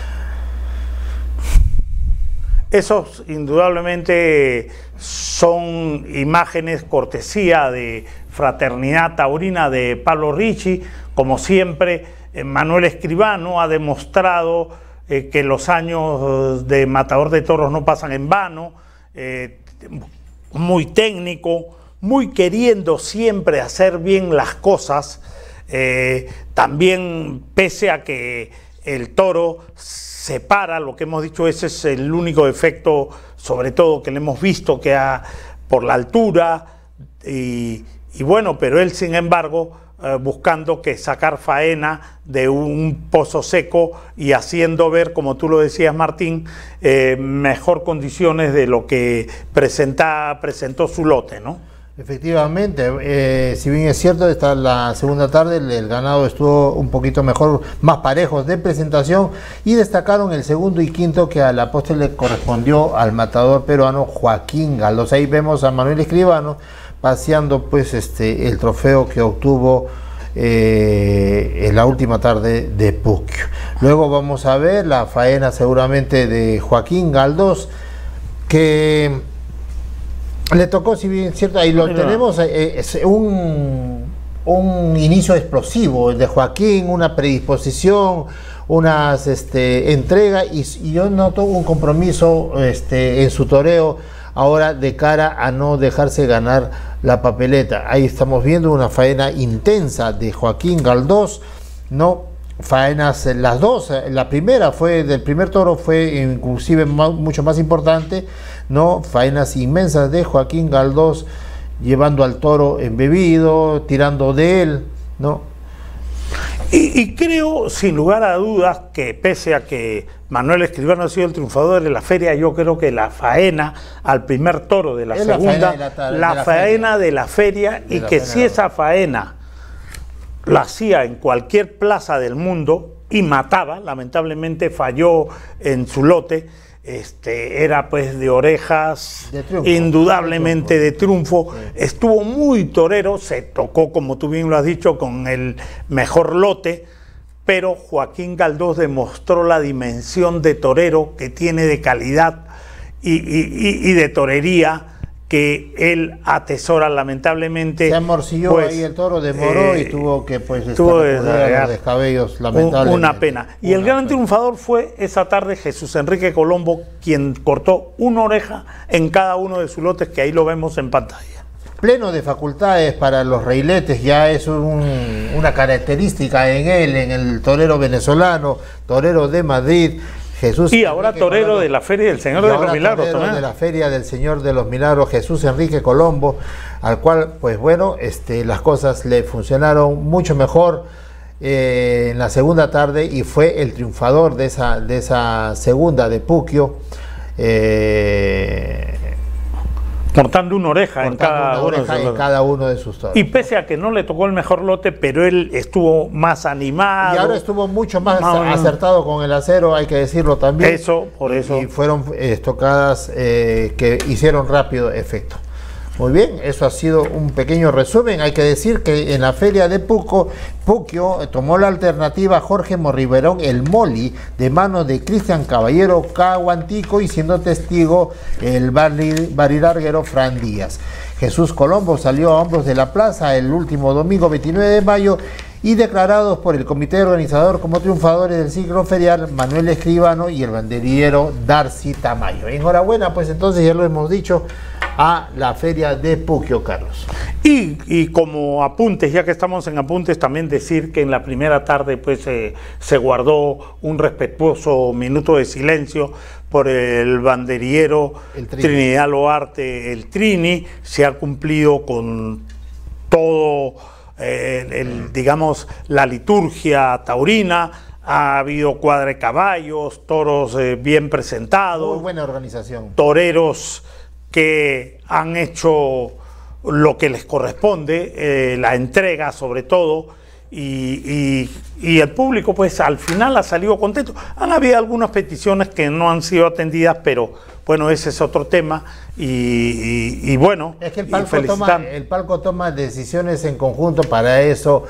Esos indudablemente son imágenes cortesía de Fraternidad Taurina de Pablo Ricci. Como siempre, Manuel Escribano ha demostrado eh, que los años de matador de toros no pasan en vano, eh, muy técnico, muy queriendo siempre hacer bien las cosas, eh, también pese a que el toro se para, lo que hemos dicho, ese es el único defecto, sobre todo que le hemos visto, que ha, por la altura, y, y bueno, pero él sin embargo eh, buscando que sacar faena de un pozo seco y haciendo ver, como tú lo decías Martín, eh, mejor condiciones de lo que presenta, presentó su lote, ¿no?
Efectivamente, eh, si bien es cierto, esta la segunda tarde el, el ganado estuvo un poquito mejor, más parejos de presentación, y destacaron el segundo y quinto, que a la postre le correspondió al matador peruano Joaquín Galdós. Ahí vemos a Manuel Escribano paseando pues este el trofeo que obtuvo eh, en la última tarde de Puquio. Luego vamos a ver la faena seguramente de Joaquín Galdós, que le tocó, si bien es cierto, ahí lo Mira. tenemos, eh, es un, un inicio explosivo de Joaquín, una predisposición, unas este, entrega, y, y yo noto un compromiso este, en su toreo ahora de cara a no dejarse ganar la papeleta. Ahí estamos viendo una faena intensa de Joaquín Galdós, ¿no? Faenas las dos, la primera fue del primer toro, fue inclusive más, mucho más importante, ¿no? Faenas inmensas de Joaquín Galdós, llevando al toro embebido, tirando de él, ¿no?
Y, y creo, sin lugar a dudas, que pese a que Manuel Escribano ha sido el triunfador de la feria, yo creo que la faena al primer toro de la es segunda, la faena, de la, la de la faena de la feria, de y la que si esa faena la hacía en cualquier plaza del mundo y mataba, lamentablemente falló en su lote, este, era pues de orejas, de triunfo, indudablemente de triunfo, de triunfo. Sí. Estuvo muy torero, se tocó, como tú bien lo has dicho, con el mejor lote, pero Joaquín Galdós demostró la dimensión de torero que tiene, de calidad y, y, y de torería, que él atesora. Lamentablemente
se amorcilló pues, ahí el toro, demoró eh, y tuvo que pues
tuvo de,
los descabellos, lamentablemente.
Una pena. Y una el gran pena. triunfador fue esa tarde Jesús Enrique Colombo, quien cortó una oreja en cada uno de sus lotes, que ahí lo vemos en pantalla.
Pleno de facultades para los reiletes, ya es un, una característica en él, en el torero venezolano, torero de Madrid. Jesús
y ahora Enrique torero Colombo, de la Feria del Señor de los Milagros también.
de la Feria del Señor de los Milagros, Jesús Enrique Colombo, al cual, pues bueno, este, las cosas le funcionaron mucho mejor eh, en la segunda tarde, y fue el triunfador de esa, de esa segunda de Puquio. Eh,
cortando una oreja, cortando en, cada
una oreja
uno
en cada uno de sus toros.
Y pese a que no le tocó el mejor lote, pero él estuvo más animado.
Y ahora estuvo mucho más no, acertado con el acero, hay que decirlo también.
Eso, por eso.
Y fueron estocadas eh, que hicieron rápido efecto. Muy bien, eso ha sido un pequeño resumen. Hay que decir que en la feria de Puco, Puquio tomó la alternativa Jorge Morriverón, el Moli, de manos de Cristian Caballero Caguantico, y siendo testigo el barilarguero Fran Díaz. Jesús Colombo salió a hombros de la plaza el último domingo veintinueve de mayo y declarados por el comité organizador como triunfadores del ciclo ferial Manuel Escribano y el banderillero Darcy Tamayo. Enhorabuena, pues entonces ya lo hemos dicho, a la feria de Puquio, Carlos.
Y, y como apuntes, ya que estamos en apuntes, también decir que en la primera tarde pues eh, se guardó un respetuoso minuto de silencio por el banderillero el Trini. Trinidad Loarte, el Trini. Se ha cumplido con todo, eh, el, digamos, la liturgia taurina. Ha habido cuadra de caballos, toros eh, bien presentados.
Muy buena organización.
Toreros que han hecho lo que les corresponde, eh, la entrega sobre todo, y, y, y el público pues al final ha salido contento. Han habido algunas peticiones que no han sido atendidas, pero bueno, ese es otro tema, y, y, y bueno,
es que el palco, toma, el palco toma decisiones en conjunto. Para eso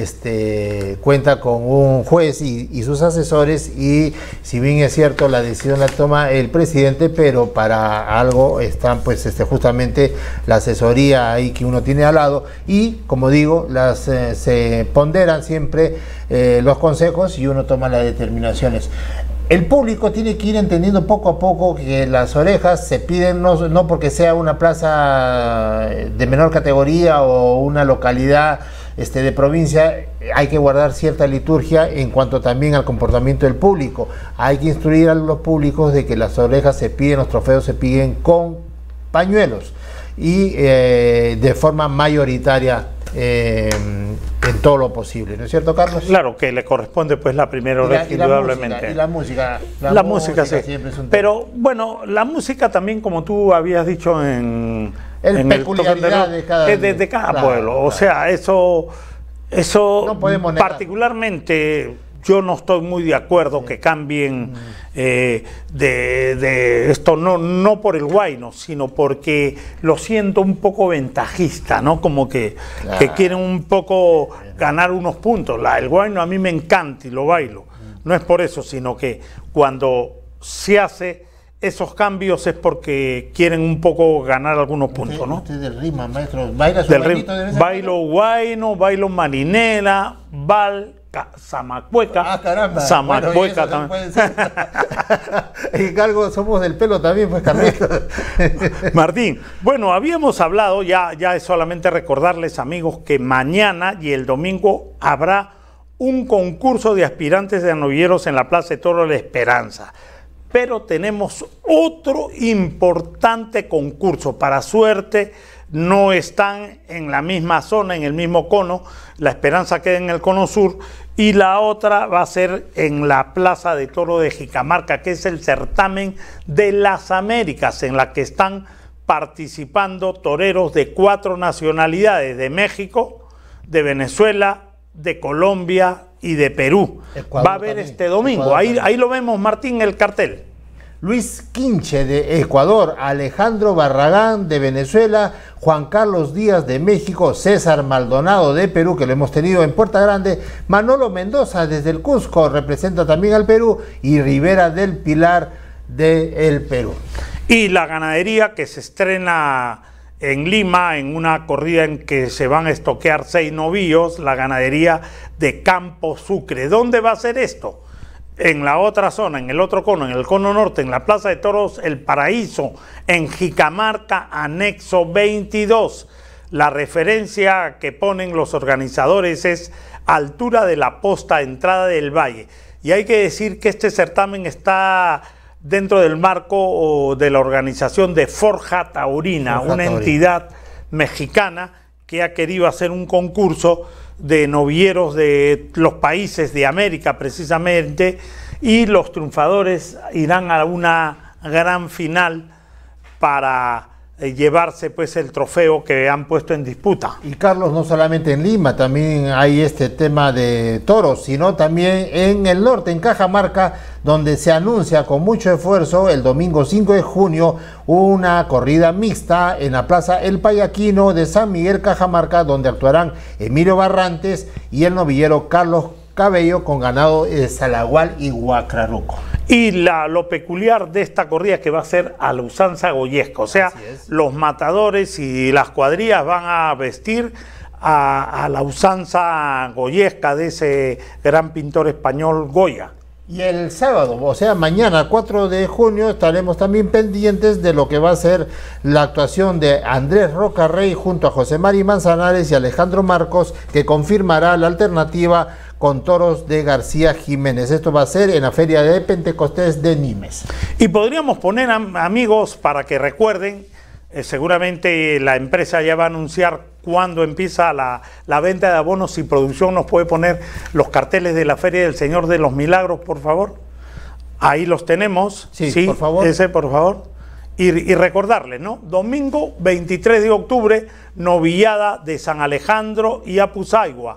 este, cuenta con un juez y, y sus asesores, y si bien es cierto la decisión la toma el presidente, pero para algo están pues este, justamente la asesoría ahí que uno tiene al lado, y como digo, las eh, se ponderan siempre eh, los consejos y uno toma las determinaciones. El público tiene que ir entendiendo poco a poco que las orejas se piden no, no porque sea una plaza de menor categoría o una localidad este, de provincia, hay que guardar cierta liturgia en cuanto también al comportamiento del público. Hay que instruir a los públicos de que las orejas se piden, los trofeos se piden con pañuelos y eh, de forma mayoritaria. Eh, en todo lo posible, ¿no es cierto, Carlos?
Claro, que le corresponde pues la primera oreja,
y la, y
indudablemente.
Y la música, la,
la
música,
música sí.
Siempre es un tema.
Pero bueno, la música también, como tú habías dicho en
el
en
peculiaridad
el
de cada,
de, de, de cada
claro,
pueblo.
Claro.
O sea, eso, eso
no podemos negar.
Particularmente yo no estoy muy de acuerdo sí. que cambien mm. eh, de, de esto, no, no por el huayno, sino porque lo siento un poco ventajista, ¿no? Como que, claro. que quieren un poco ganar unos puntos. La, el huayno a mí me encanta y lo bailo. Mm. No es por eso, sino que cuando se hace esos cambios es porque quieren un poco ganar algunos puntos,
usted,
¿no?
Usted del rima, maestro. ¿Baila su
del rim, bailo huayno, bailo marinela, bal... Zamacueca,
ah, caramba.
Zamacueca
bueno,
también.
Y cargo, somos del pelo también, pues, Carlitos.
Martín, bueno, habíamos hablado, ya, ya es solamente recordarles, amigos, que mañana y el domingo habrá un concurso de aspirantes de novilleros en la Plaza de Toro de la Esperanza. Pero tenemos otro importante concurso. Para suerte, no están en la misma zona, en el mismo cono. La Esperanza queda en el cono sur y la otra va a ser en la Plaza de Toro de Jicamarca, que es el certamen de las Américas, en la que están participando toreros de cuatro nacionalidades: de México, de Venezuela, de Colombia y de Perú. Ecuador va a haber también, este domingo. Ahí, ahí lo vemos, Martín, el cartel.
Luis Quinche de Ecuador, Alejandro Barragán de Venezuela, Juan Carlos Díaz de México, César Maldonado de Perú, que lo hemos tenido en Puerta Grande, Manolo Mendoza desde el Cusco, representa también al Perú, y Rivera del Pilar del Perú.
Y la ganadería que se estrena en Lima, en una corrida en que se van a estoquear seis novillos, la ganadería de Campo Sucre. ¿Dónde va a ser esto? En la otra zona, en el otro cono, en el cono norte, en la Plaza de Toros El Paraíso, en Jicamarca, anexo veintidós. La referencia que ponen los organizadores es altura de la posta, entrada del valle. Y hay que decir que este certamen está dentro del marco de la organización de Forja Taurina, Forja una Taurina. entidad mexicana que ha querido hacer un concurso de novilleros de los países de América precisamente, y los triunfadores irán a una gran final para eh, llevarse pues el trofeo que han puesto en disputa.
Y Carlos, no solamente en Lima, también hay este tema de toros, sino también en el norte, en Cajamarca, donde se anuncia con mucho esfuerzo el domingo cinco de junio una corrida mixta en la Plaza El Payaquino de San Miguel, Cajamarca, donde actuarán Emilio Barrantes y el novillero Carlos Cabello con ganado de Salagual y Huacraruco.
Y la, lo peculiar de esta corrida es que va a ser a la usanza goyesca, o sea, los matadores y las cuadrillas van a vestir a, a la usanza goyesca de ese gran pintor español Goya.
Y el sábado, o sea, mañana cuatro de junio, estaremos también pendientes de lo que va a ser la actuación de Andrés Roca Rey junto a José Mari Manzanares y Alejandro Marcos, que confirmará la alternativa con toros de García Jiménez. Esto va a ser en la Feria de Pentecostés de Nimes.
Y podríamos poner, amigos, para que recuerden, eh, seguramente la empresa ya va a anunciar cuándo empieza la, la venta de abonos. Si producción nos puede poner los carteles de la Feria del Señor de los Milagros, por favor. Ahí los tenemos.
Sí, sí, por favor.
Ese, por favor. Y, y recordarles, ¿no? Domingo veintitrés de octubre, novillada de San Alejandro y Apuzaigua.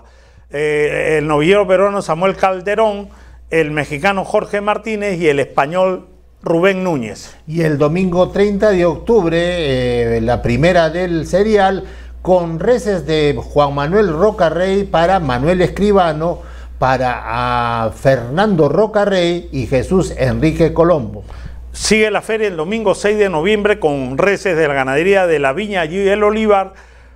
Eh, el novillero peruano Samuel Calderón, el mexicano Jorge Martínez y el español Rubén Núñez.
Y el domingo treinta de octubre, eh, la primera del serial, con reces de Juan Manuel Roca Rey para Manuel Escribano, para a Fernando Roca Rey y Jesús Enrique Colombo.
Sigue la feria el domingo seis de noviembre con reces de la ganadería de la Viña y el Olivar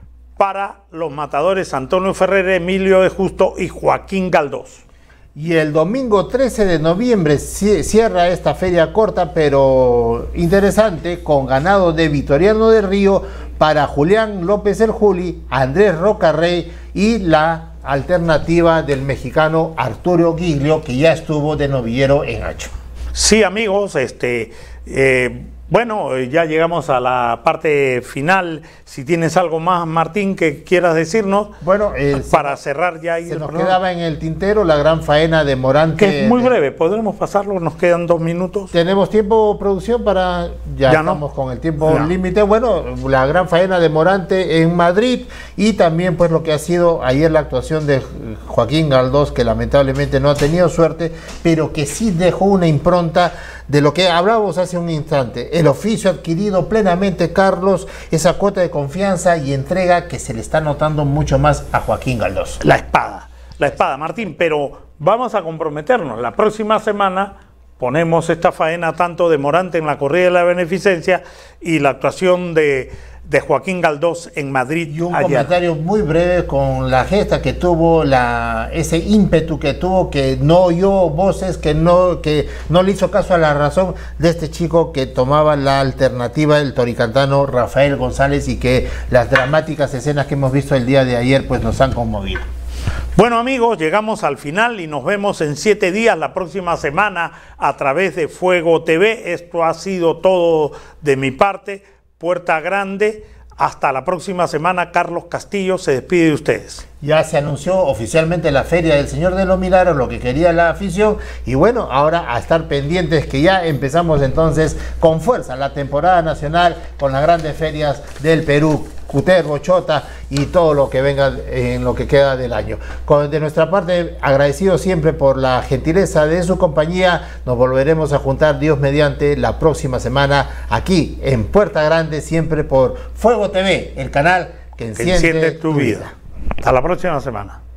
para los matadores Antonio Ferrer, Emilio de Justo y Joaquín Galdós.
Y el domingo trece de noviembre cierra esta feria corta pero interesante con ganado de Vitoriano de Río para Julián López el Juli, Andrés Roca Rey y la alternativa del mexicano Arturo Giglio, que ya estuvo de novillero en Hacho.
Sí, amigos, este... Eh, Bueno, ya llegamos a la parte final. Si tienes algo más, Martín, que quieras decirnos,
bueno, eh,
para se, cerrar ya. Ahí
se nos programa. Quedaba en el tintero la gran faena de Morante.
Que es muy
de...
breve, ¿podremos pasarlo? Nos quedan dos minutos.
¿Tenemos tiempo, producción, para...? Ya, ya estamos no. con el tiempo no. límite. Bueno, la gran faena de Morante en Madrid y también pues lo que ha sido ayer la actuación de Joaquín Galdós, que lamentablemente no ha tenido suerte, pero que sí dejó una impronta de lo que hablábamos hace un instante, el oficio adquirido plenamente, Carlos, esa cuota de confianza y entrega que se le está notando mucho más a Joaquín Galdós.
La espada, la espada, Martín, pero vamos a comprometernos. La próxima semana ponemos esta faena tanto de Morante en la corrida de la beneficencia y la actuación de, de Joaquín Galdós en Madrid.
Y un
ayer.
comentario muy breve con la gesta que tuvo, la, ese ímpetu que tuvo, que no oyó voces, que no, que no le hizo caso a la razón de este chico que tomaba la alternativa del toricantano Rafael González y que las dramáticas escenas que hemos visto el día de ayer pues nos han conmovido.
Bueno, amigos, llegamos al final y nos vemos en siete días la próxima semana a través de Fuego T V. Esto ha sido todo de mi parte. Puerta Grande, hasta la próxima semana. Carlos Castillo se despide de ustedes.
Ya se anunció oficialmente la Feria del Señor de los Milagros, lo que quería la afición, y bueno, ahora a estar pendientes que ya empezamos entonces con fuerza la temporada nacional con las grandes ferias del Perú, Cutervo, Chota y todo lo que venga en lo que queda del año. Con, de nuestra parte, agradecido siempre por la gentileza de su compañía. Nos volveremos a juntar, Dios mediante, la próxima semana aquí en Puerta Grande, siempre por Fuego T V, el canal que enciende,
que enciende tu, tu vida.
vida.
Hasta la próxima semana.